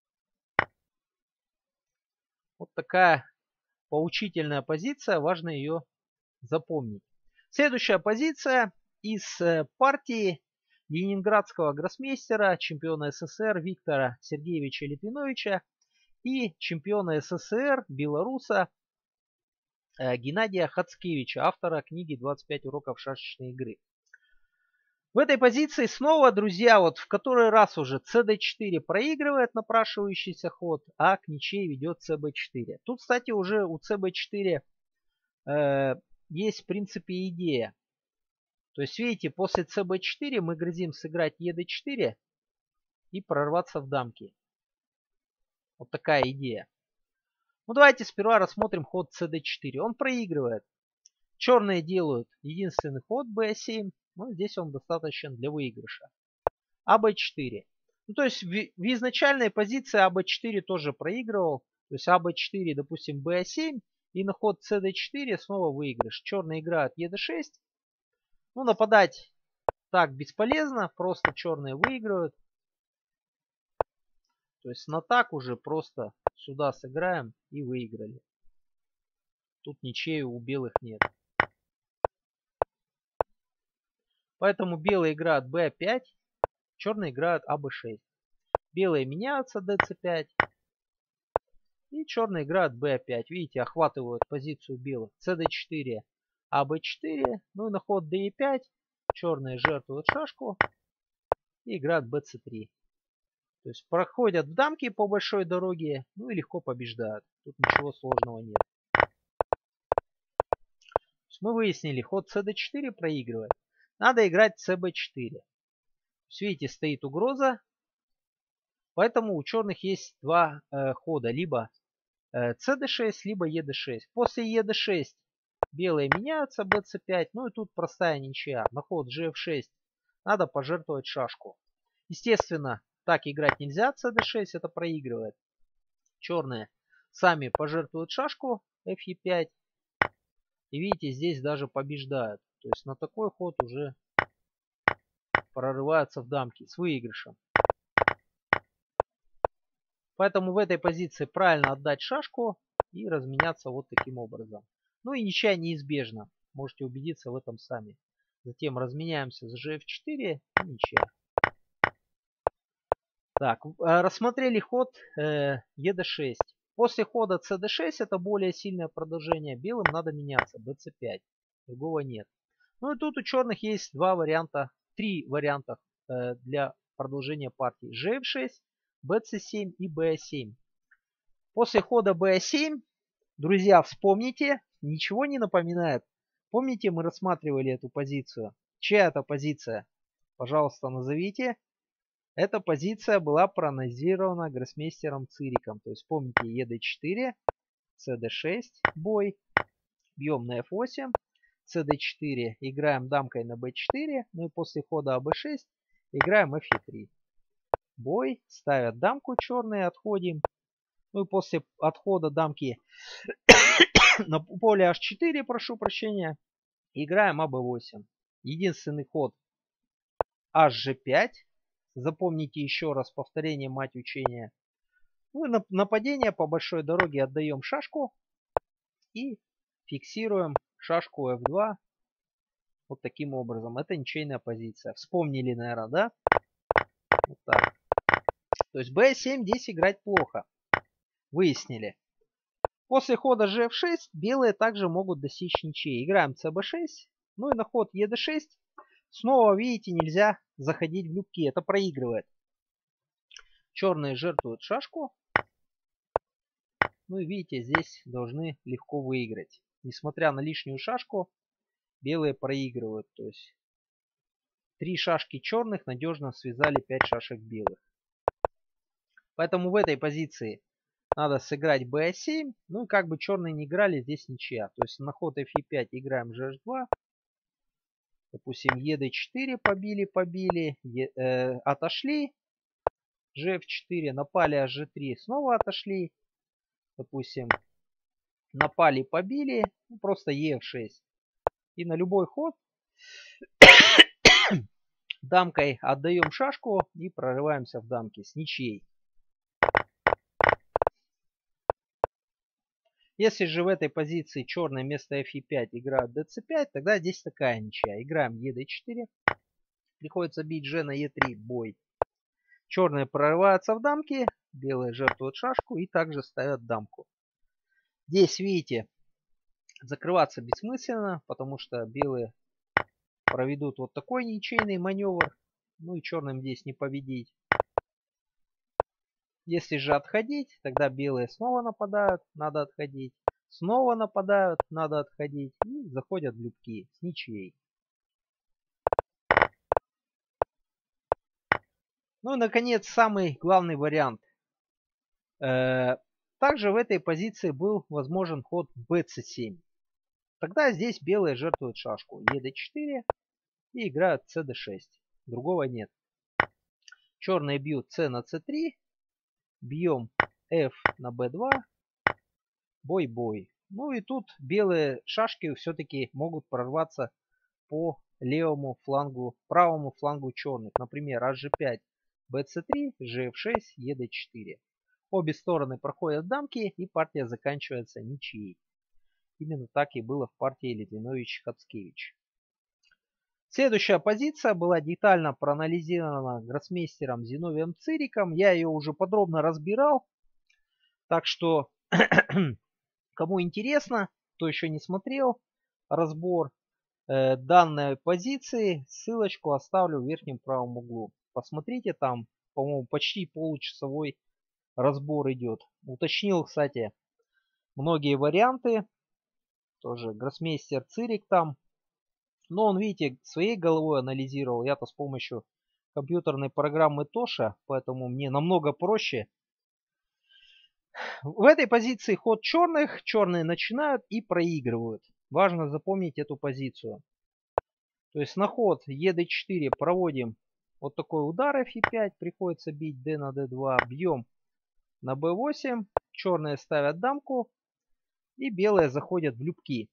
Вот такая поучительная позиция, важно ее запомнить. Следующая позиция из партии ленинградского гроссмейстера, чемпиона эс эс эс эр Виктора Сергеевича Литвиновича и чемпиона эс эс эс эр белоруса Геннадия Хацкевича, автора книги двадцать пять уроков шашечной игры. В этой позиции снова, друзья, вот в который раз уже цэ дэ четыре проигрывает напрашивающийся ход, а к ничьей ведет цэ бэ четыре. Тут, кстати, уже у цэ бэ четыре э, есть в принципе идея. То есть, видите, после цэ бэ четыре мы грозим сыграть е дэ четыре и прорваться в дамки. Вот такая идея. Ну давайте сперва рассмотрим ход цэ дэ четыре. Он проигрывает. Черные делают единственный ход бэ семь. Но здесь он достаточен для выигрыша. а бэ четыре. Ну то есть в, в изначальной позиции а бэ четыре тоже проигрывал. То есть а бэ четыре, допустим, бэ семь. И на ход цэ дэ четыре снова выигрыш. Черные играют е дэ шесть. Ну нападать так бесполезно. Просто черные выигрывают. То есть на так уже просто сюда сыграем и выиграли. Тут ничьей у белых нет. Поэтому белые играют бэ пять, черные играют а бэ шесть. Белые меняются дэ цэ пять. И черные играют бэ пять. Видите, охватывают позицию белых. цэ дэ четыре, а бэ четыре. Ну и на ход дэ е пять. Черные жертвуют шашку и играют бэ цэ три. То есть проходят в дамки по большой дороге, ну и легко побеждают. Тут ничего сложного нет. Мы выяснили, ход цэ дэ четыре проигрывает. Надо играть цэ бэ четыре. Видите, стоит угроза. Поэтому у черных есть два э, хода. Либо э, цэ дэ шесть, либо е дэ шесть. После е дэ шесть белые меняются, бэ цэ пять. Ну и тут простая ничья. На ход жэ эф шесть надо пожертвовать шашку. Естественно, так играть нельзя. цэ дэ шесть это проигрывает. Черные сами пожертвуют шашку эф е пять. И видите, здесь даже побеждают. То есть на такой ход уже прорываются в дамки с выигрышем. Поэтому в этой позиции правильно отдать шашку и разменяться вот таким образом. Ну и ничья неизбежна. Можете убедиться в этом сами. Затем разменяемся с жэ эф четыре и ничья. Так, рассмотрели ход э, е дэ шесть. После хода цэ дэ шесть это более сильное продолжение. Белым надо меняться, бэ цэ пять. Другого нет. Ну и тут у черных есть два варианта, три варианта э, для продолжения партии. жэ эф шесть, бэ цэ семь и бэ а семь. После хода бэ а семь, друзья, вспомните, ничего не напоминает. Помните, мы рассматривали эту позицию. Чья это позиция? Пожалуйста, назовите. Эта позиция была проанализирована гроссмейстером Цириком. То есть помните е дэ четыре, цэ дэ шесть, бой, бьем на эф восемь, цэ дэ четыре, играем дамкой на бэ четыре, ну и после хода а бэ шесть играем эф е три. Бой, ставят дамку черные, отходим. Ну и после отхода дамки на поле аш четыре, прошу прощения, играем а бэ восемь. Единственный ход аш жэ пять. Запомните еще раз повторение мать учения. Ну и нападение по большой дороге отдаем шашку и фиксируем шашку эф два. Вот таким образом. Это ничейная позиция. Вспомнили, наверное, да? Вот так. То есть бэ семь здесь играть плохо. Выяснили. После хода жэ эф шесть белые также могут достичь ничьей. Играем цэ бэ шесть. Ну и на ход е дэ шесть. Снова, видите, нельзя заходить в любки. Это проигрывает. Черные жертвуют шашку. Ну и видите, здесь должны легко выиграть. Несмотря на лишнюю шашку, белые проигрывают. То есть три шашки черных надежно связали пять шашек белых. Поэтому в этой позиции надо сыграть бэ а семь. Ну и как бы черные не играли, здесь ничья. То есть на ход эф е пять играем жэ эйч два. Допустим, е дэ четыре побили, побили, е, э, отошли. жэ эф четыре, напали аш жэ три, снова отошли. Допустим, напали, побили, ну, просто е эф шесть. И на любой ход дамкой отдаем шашку и прорываемся в дамки с ничьей. Если же в этой позиции черные вместо эф е пять играют дэ цэ пять, тогда здесь такая ничья. Играем е дэ четыре. Приходится бить же на е три, бой. Черные прорываются в дамки, белые жертвуют шашку и также ставят дамку. Здесь, видите, закрываться бессмысленно, потому что белые проведут вот такой ничейный маневр. Ну и черным здесь не победить. Если же отходить, тогда белые снова нападают, надо отходить. Снова нападают, надо отходить. И заходят в любки с ничьей. Ну и, наконец, самый главный вариант. Также в этой позиции был возможен ход бэ цэ семь. Тогда здесь белые жертвуют шашку е дэ четыре и играют цэ дэ шесть. Другого нет. Черные бьют c на цэ три. Бьем f на бэ два. Бой-бой. Ну и тут белые шашки все-таки могут прорваться по левому флангу, правому флангу черных. Например, аш жэ пять, бэ цэ три, жэ эф шесть, е дэ четыре. Обе стороны проходят дамки и партия заканчивается ничьей. Именно так и было в партии Литвинович-Хацкевич. Следующая позиция была детально проанализирована гроссмейстером Зиновием Цириком. Я ее уже подробно разбирал. Так что, кому интересно, кто еще не смотрел разбор э, данной позиции, ссылочку оставлю в верхнем правом углу. Посмотрите, там, по-моему, почти получасовой разбор идет. Уточнил, кстати, многие варианты. Тоже гроссмейстер Цирик там. Но он, видите, своей головой анализировал. Я-то с помощью компьютерной программы Тоша, поэтому мне намного проще. В этой позиции ход черных. Черные начинают и проигрывают. Важно запомнить эту позицию. То есть на ход е дэ четыре проводим вот такой удар эф е пять. Приходится бить d на дэ два. Бьем на бэ восемь. Черные ставят дамку. И белые заходят в любки.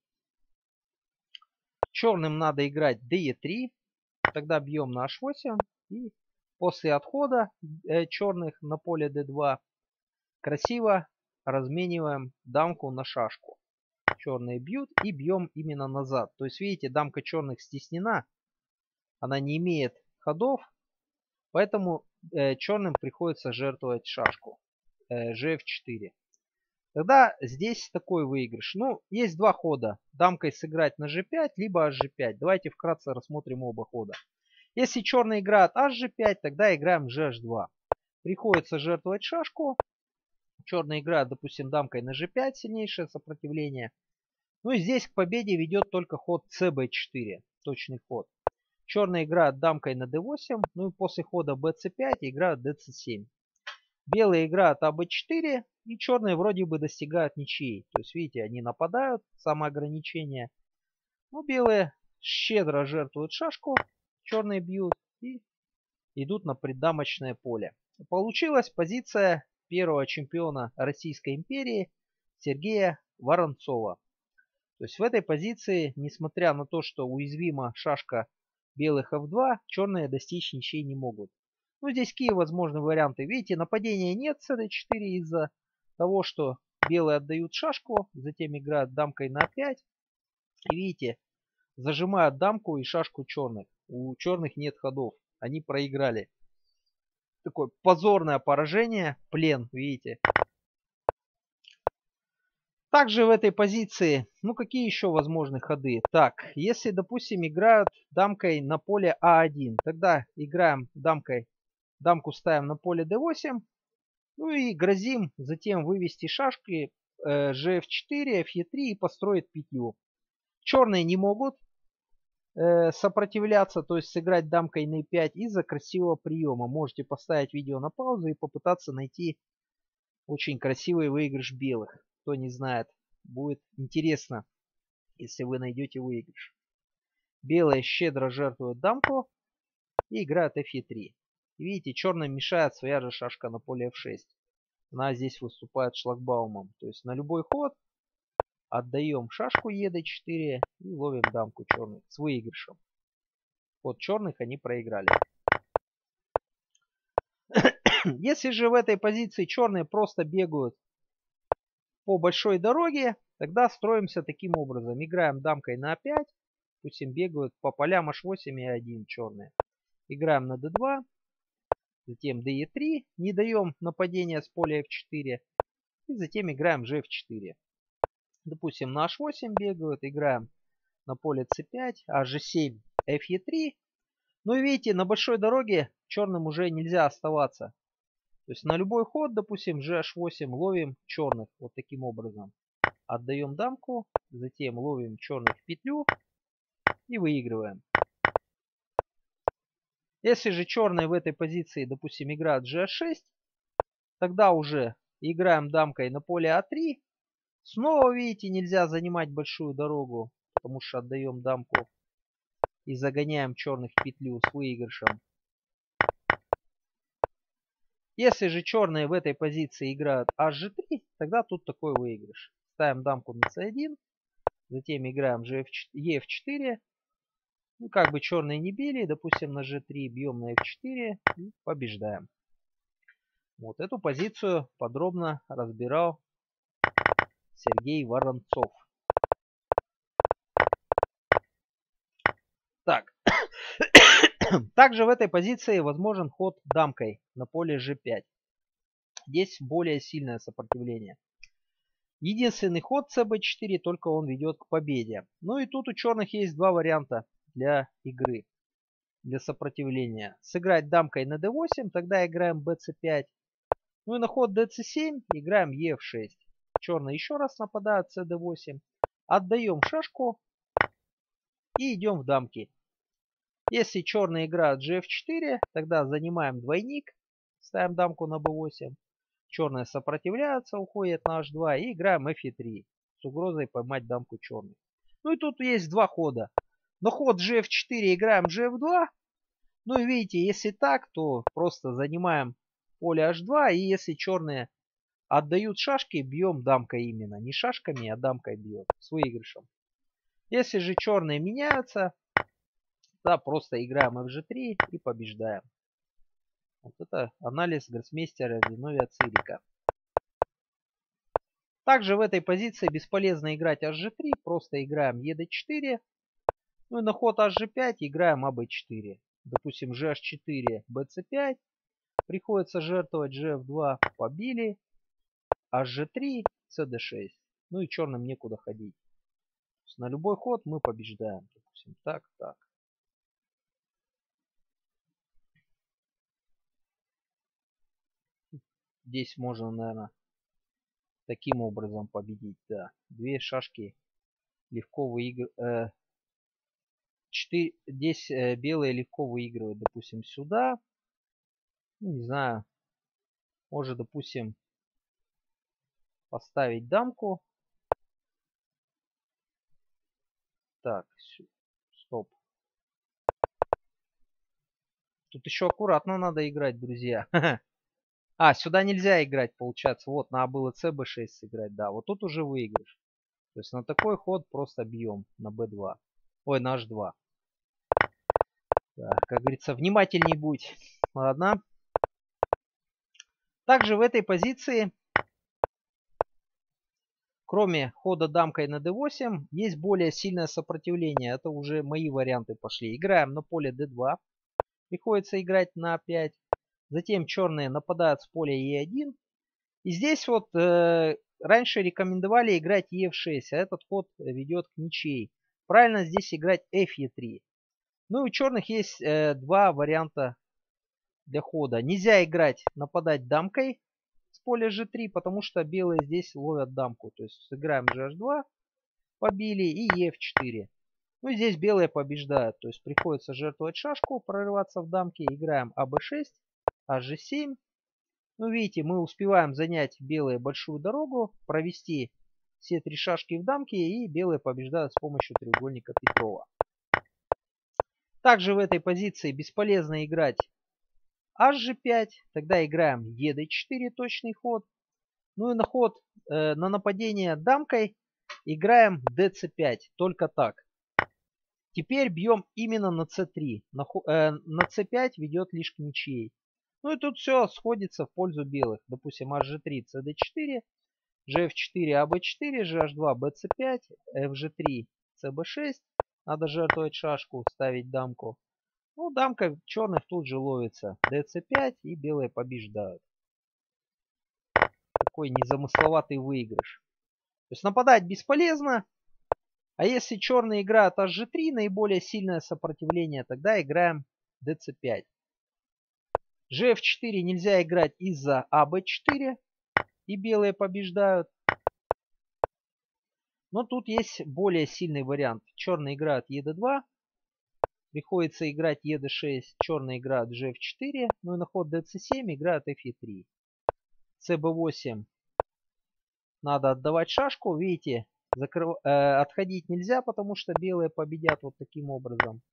Черным надо играть дэ е три. Тогда бьем на аш восемь. И после отхода э, черных на поле дэ два красиво размениваем дамку на шашку. Черные бьют и бьем именно назад. То есть, видите, дамка черных стеснена. Она не имеет ходов. Поэтому э, черным приходится жертвовать шашку. Э, жэ эф четыре. Тогда здесь такой выигрыш. Ну, есть два хода. Дамкой сыграть на жэ пять, либо аш жэ пять. Давайте вкратце рассмотрим оба хода. Если черный играет аш жэ пять, тогда играем жэ аш два. Приходится жертвовать шашку. Черный играет, допустим, дамкой на жэ пять, сильнейшее сопротивление. Ну и здесь к победе ведет только ход цэ бэ четыре. Точный ход. Черный играет дамкой на дэ восемь. Ну и после хода бэ цэ пять играют дэ цэ семь. Белые играют а бэ четыре. И черные вроде бы достигают ничьей. То есть, видите, они нападают. Самоограничение. Ну, белые щедро жертвуют шашку. Черные бьют. И идут на преддамочное поле. Получилась позиция первого чемпиона Российской империи Сергея Воронцова. То есть в этой позиции, несмотря на то, что уязвима шашка белых эф два, черные достичь ничей не могут. Ну, здесь какие возможны варианты? Видите, нападения нет с дэ четыре из-за того, что белые отдают шашку, затем играют дамкой на а пять. И видите, зажимают дамку и шашку черных. У черных нет ходов. Они проиграли. Такое позорное поражение. Плен, видите. Также в этой позиции, ну какие еще возможны ходы? Так, если, допустим, играют дамкой на поле а один, тогда играем дамкой, дамку ставим на поле дэ восемь. Ну и грозим затем вывести шашки э, жэ эф четыре, эф е три и построить петлю. Черные не могут э, сопротивляться, то есть сыграть дамкой на и пять из-за красивого приема. Можете поставить видео на паузу и попытаться найти очень красивый выигрыш белых. Кто не знает, будет интересно, если вы найдете выигрыш. Белые щедро жертвуют дамку и играют эф е три. Видите, черным мешает своя же шашка на поле эф шесть. Она здесь выступает шлагбаумом. То есть на любой ход отдаем шашку е дэ четыре и ловим дамку черных с выигрышем. Ход черных они проиграли. Если же в этой позиции черные просто бегают по большой дороге, тогда строимся таким образом. Играем дамкой на а пять. Пусть им бегают по полям аш восемь и а один черные. Играем на дэ два. Затем дэ е три. Не даем нападения с поля эф четыре. И затем играем жэ эф четыре. Допустим, на аш восемь бегают. Играем на поле цэ пять. а жэ семь, эф е три. Ну и видите, на большой дороге черным уже нельзя оставаться. То есть на любой ход, допустим, жэ аш восемь ловим черных вот таким образом. Отдаем дамку, затем ловим черных в петлю и выигрываем. Если же черные в этой позиции, допустим, играют жэ аш шесть, тогда уже играем дамкой на поле а три. Снова, видите, нельзя занимать большую дорогу, потому что отдаем дамку и загоняем черных в петлю с выигрышем. Если же черные в этой позиции играют аш жэ три, тогда тут такой выигрыш. Ставим дамку на цэ один, затем играем е эф четыре. Ну, как бы черные не били, допустим, на жэ три, бьем на эф четыре и побеждаем. Вот эту позицию подробно разбирал Сергей Воронцов. Так, Также в этой позиции возможен ход дамкой на поле жэ пять. Здесь более сильное сопротивление. Единственный ход цэ бэ четыре, только он ведет к победе. Ну и тут у черных есть два варианта для игры, для сопротивления. Сыграть дамкой на дэ восемь, тогда играем бэ цэ пять. Ну и на ход дэ цэ семь играем е эф шесть. Черные еще раз нападают, цэ дэ восемь. Отдаем шашку и идем в дамки. Если черные играют жэ эф четыре, тогда занимаем двойник, ставим дамку на бэ восемь. Черные сопротивляются, уходят на аш два и играем эф три с угрозой поймать дамку черных. Ну и тут есть два хода. На ход жэ эф четыре играем жэ эф два. Ну и видите, если так, то просто занимаем поле аш два. И если черные отдают шашки, бьем дамкой именно. Не шашками, а дамкой бьем с выигрышем. Если же черные меняются, да, просто играем эф жэ три и побеждаем. Вот это анализ гроссмейстера Зиновия Цирика. Также в этой позиции бесполезно играть аш жэ три, просто играем е дэ четыре. Ну и на ход аш жэ пять играем а бэ четыре. Допустим, жэ аш четыре, бэ цэ пять. Приходится жертвовать жэ эф два, побили. аш жэ три, цэ дэ шесть. Ну и черным некуда ходить. То есть на любой ход мы побеждаем. Допустим, так, так. Здесь можно, наверное, таким образом победить. Да. Две шашки легко выигрывают. Э, четыре, здесь э, белые легко выигрывают, допустим, сюда. Ну, не знаю. Может, допустим, поставить дамку. Так, стоп. Тут еще аккуратно надо играть, друзья. А, сюда нельзя играть, получается. Вот, надо было цэ бэ шесть сыграть. Да, вот тут уже выигрыш. То есть на такой ход просто бьем на бэ два. Ой, на аш два. Так, как говорится, внимательней будь. Ладно. Также в этой позиции, кроме хода дамкой на дэ восемь, есть более сильное сопротивление. Это уже мои варианты пошли. Играем на поле дэ два. Приходится играть на а пять. Затем черные нападают с поля е один. И здесь вот э, раньше рекомендовали играть е эф шесть, а этот ход ведет к ничьей. Правильно здесь играть эф три. Ну и у черных есть э, два варианта для хода. Нельзя играть, нападать дамкой с поля жэ три, потому что белые здесь ловят дамку. То есть сыграем жэ аш два, побили, и е эф четыре. Ну и здесь белые побеждают. То есть приходится жертвовать шашку, прорываться в дамки. Играем а бэ шесть, аш жэ семь. Ну видите, мы успеваем занять белые большую дорогу, провести все три шашки в дамке, и белые побеждают с помощью треугольника Петрова. Также в этой позиции бесполезно играть аш жэ пять. Тогда играем е дэ четыре, точный ход. Ну и на ход, э, на нападение дамкой играем дэ цэ пять. Только так. Теперь бьем именно на цэ три. На, э, на цэ пять ведет лишь к ничьей. Ну и тут все сходится в пользу белых. Допустим, аш жэ три, цэ дэ четыре, жэ эф четыре, а бэ четыре, жэ аш два, бэ цэ пять, эф жэ три, цэ бэ шесть. Надо жертвовать шашку, ставить дамку. Ну, дамка черных тут же ловится. дэ цэ пять, и белые побеждают. Такой незамысловатый выигрыш. То есть нападать бесполезно. А если черные играют аш жэ три, наиболее сильное сопротивление, тогда играем дэ цэ пять. жэ эф четыре нельзя играть из-за а бэ четыре, и белые побеждают. Но тут есть более сильный вариант. Черные играют е дэ два, приходится играть е дэ шесть, черные играют жэ эф четыре, ну и на ход дэ цэ семь играют эф три. цэ бэ восемь надо отдавать шашку, видите, закрыв... э, отходить нельзя, потому что белые победят вот таким образом.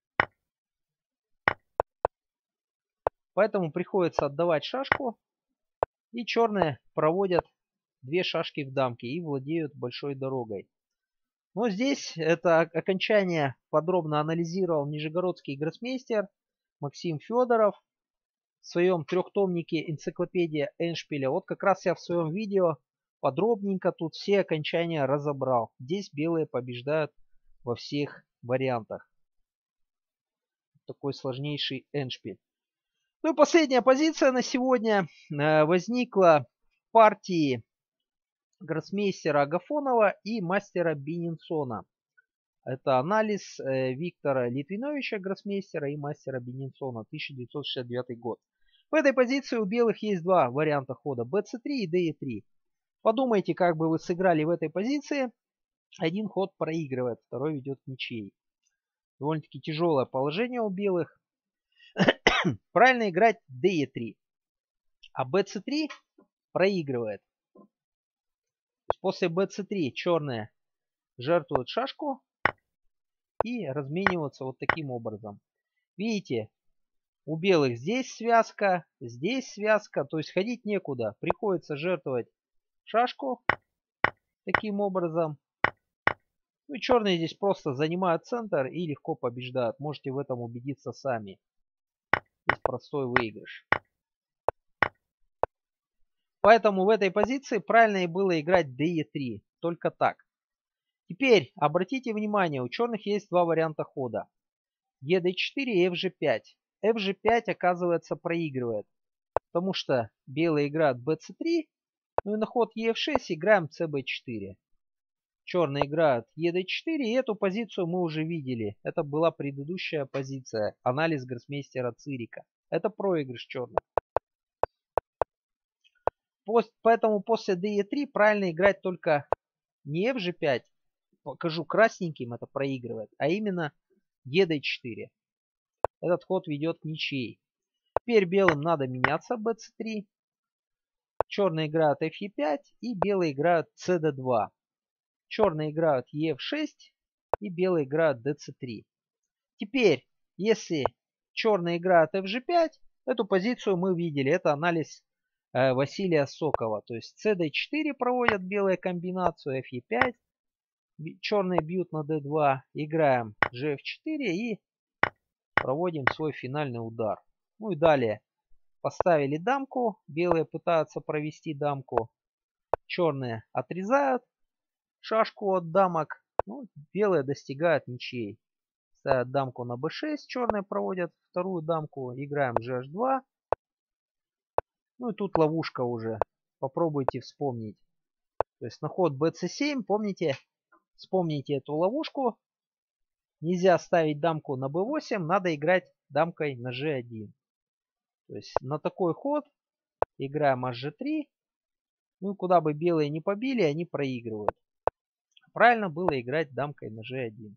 Поэтому приходится отдавать шашку, и черные проводят две шашки в дамке и владеют большой дорогой. Но здесь это окончание подробно анализировал нижегородский гроссмейстер Максим Федоров в своем трехтомнике энциклопедия Эндшпиля. Вот как раз я в своем видео подробненько тут все окончания разобрал. Здесь белые побеждают во всех вариантах. такой сложнейший эндшпиль. Ну и последняя позиция на сегодня э, возникла в партии гроссмейстера Агафонова и мастера Бенинсона. Это анализ э, Виктора Литвиновича, гроссмейстера, и мастера Бенинсона, тысяча девятьсот шестьдесят девятый год. В этой позиции у белых есть два варианта хода: бэ цэ три и дэ е три. Подумайте, как бы вы сыграли в этой позиции. Один ход проигрывает, второй ведет к ничьей. Довольно-таки тяжелое положение у белых. Правильно играть дэ е три. А бэ цэ три проигрывает. После бэ цэ три черные жертвуют шашку и размениваются вот таким образом. Видите, у белых здесь связка, здесь связка, то есть ходить некуда. Приходится жертвовать шашку таким образом. Ну и черные здесь просто занимают центр и легко побеждают. Можете в этом убедиться сами. Здесь простой выигрыш. Поэтому в этой позиции правильно и было играть дэ е три. Только так. Теперь обратите внимание, у черных есть два варианта хода. е дэ четыре и эф жэ пять. эф жэ пять, оказывается, проигрывает. Потому что белые играют бэ цэ три. Ну и на ход е эф шесть играем цэ бэ четыре. Черные играют е дэ четыре. И эту позицию мы уже видели. Это была предыдущая позиция. Анализ гроссмейстера Цирика. Это проигрыш черных. Поэтому после дэ е три правильно играть только не эф жэ пять. Покажу красненьким, это проигрывает. А именно е дэ четыре. Этот ход ведет к ничьей. Теперь белым надо меняться бэ цэ три. Черные играют эф е пять и белые играют цэ дэ два. Черные играют е эф шесть и белые играют дэ цэ три. Теперь, если черные играют эф жэ пять, эту позицию мы видели. Это анализ э, Василия Сокова. То есть цэ дэ четыре проводят белые комбинацию, эф е пять. Черные бьют на дэ два. Играем же эф четыре и проводим свой финальный удар. Ну и далее. Поставили дамку. Белые пытаются провести дамку. Черные отрезают шашку от дамок. Ну, белые достигают ничьей. Ставят дамку на бэ шесть. Черные проводят вторую дамку. Играем же аш два. Ну и тут ловушка уже. Попробуйте вспомнить. То есть на ход бэ цэ семь. Помните? Вспомните эту ловушку. Нельзя ставить дамку на бэ восемь. Надо играть дамкой на же один. То есть на такой ход играем аш же три. Ну и куда бы белые не побили, они проигрывают. Правильно было играть дамкой на же один.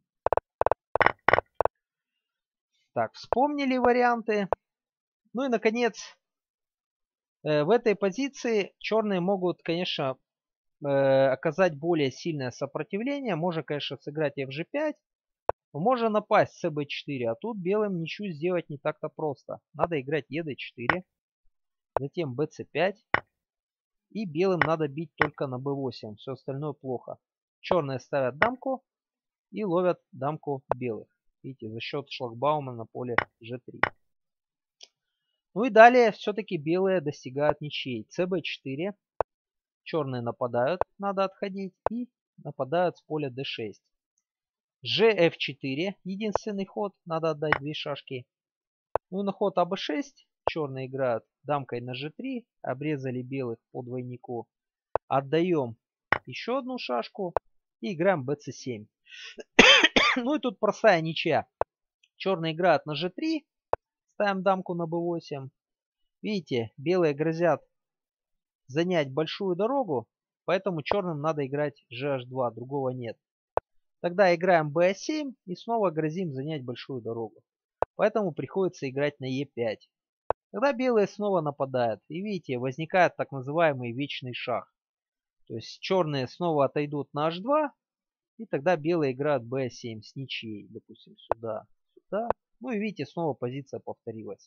Так, вспомнили варианты. Ну и наконец, э, в этой позиции черные могут, конечно, э, оказать более сильное сопротивление. Можно, конечно, сыграть эф же пять. Можно напасть цэ бэ четыре. А тут белым ничего сделать не так-то просто. Надо играть е дэ четыре. Затем бэ цэ пять. И белым надо бить только на бэ восемь. Все остальное плохо. Черные ставят дамку и ловят дамку белых. Видите, за счет шлагбаума на поле же три. Ну и далее все-таки белые достигают ничьей. цэ бэ четыре. Черные нападают, надо отходить. И нападают с поля дэ шесть. же эф четыре. Единственный ход. Надо отдать две шашки. Ну и на ход а бэ шесть. Черные играют дамкой на же три. Обрезали белых по двойнику. Отдаем еще одну шашку. И играем бэ цэ семь. Ну и тут простая ничья. Черные играют на же три. Ставим дамку на бэ восемь. Видите, белые грозят занять большую дорогу. Поэтому черным надо играть же аш два. Другого нет. Тогда играем бэ а семь. И снова грозим занять большую дорогу. Поэтому приходится играть на е пять. Тогда белые снова нападают. И видите, возникает так называемый вечный шах. То есть черные снова отойдут на аш два. И тогда белые играют бэ а семь с ничьей. Допустим, сюда, сюда. Ну и видите, снова позиция повторилась.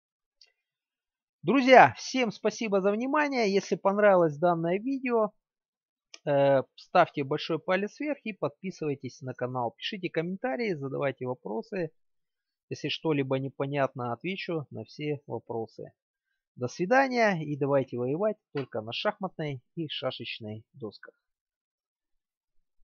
Друзья, всем спасибо за внимание. Если понравилось данное видео, э, ставьте большой палец вверх и подписывайтесь на канал. Пишите комментарии, задавайте вопросы. Если что-либо непонятно, отвечу на все вопросы. До свидания и давайте воевать только на шахматной и шашечной досках.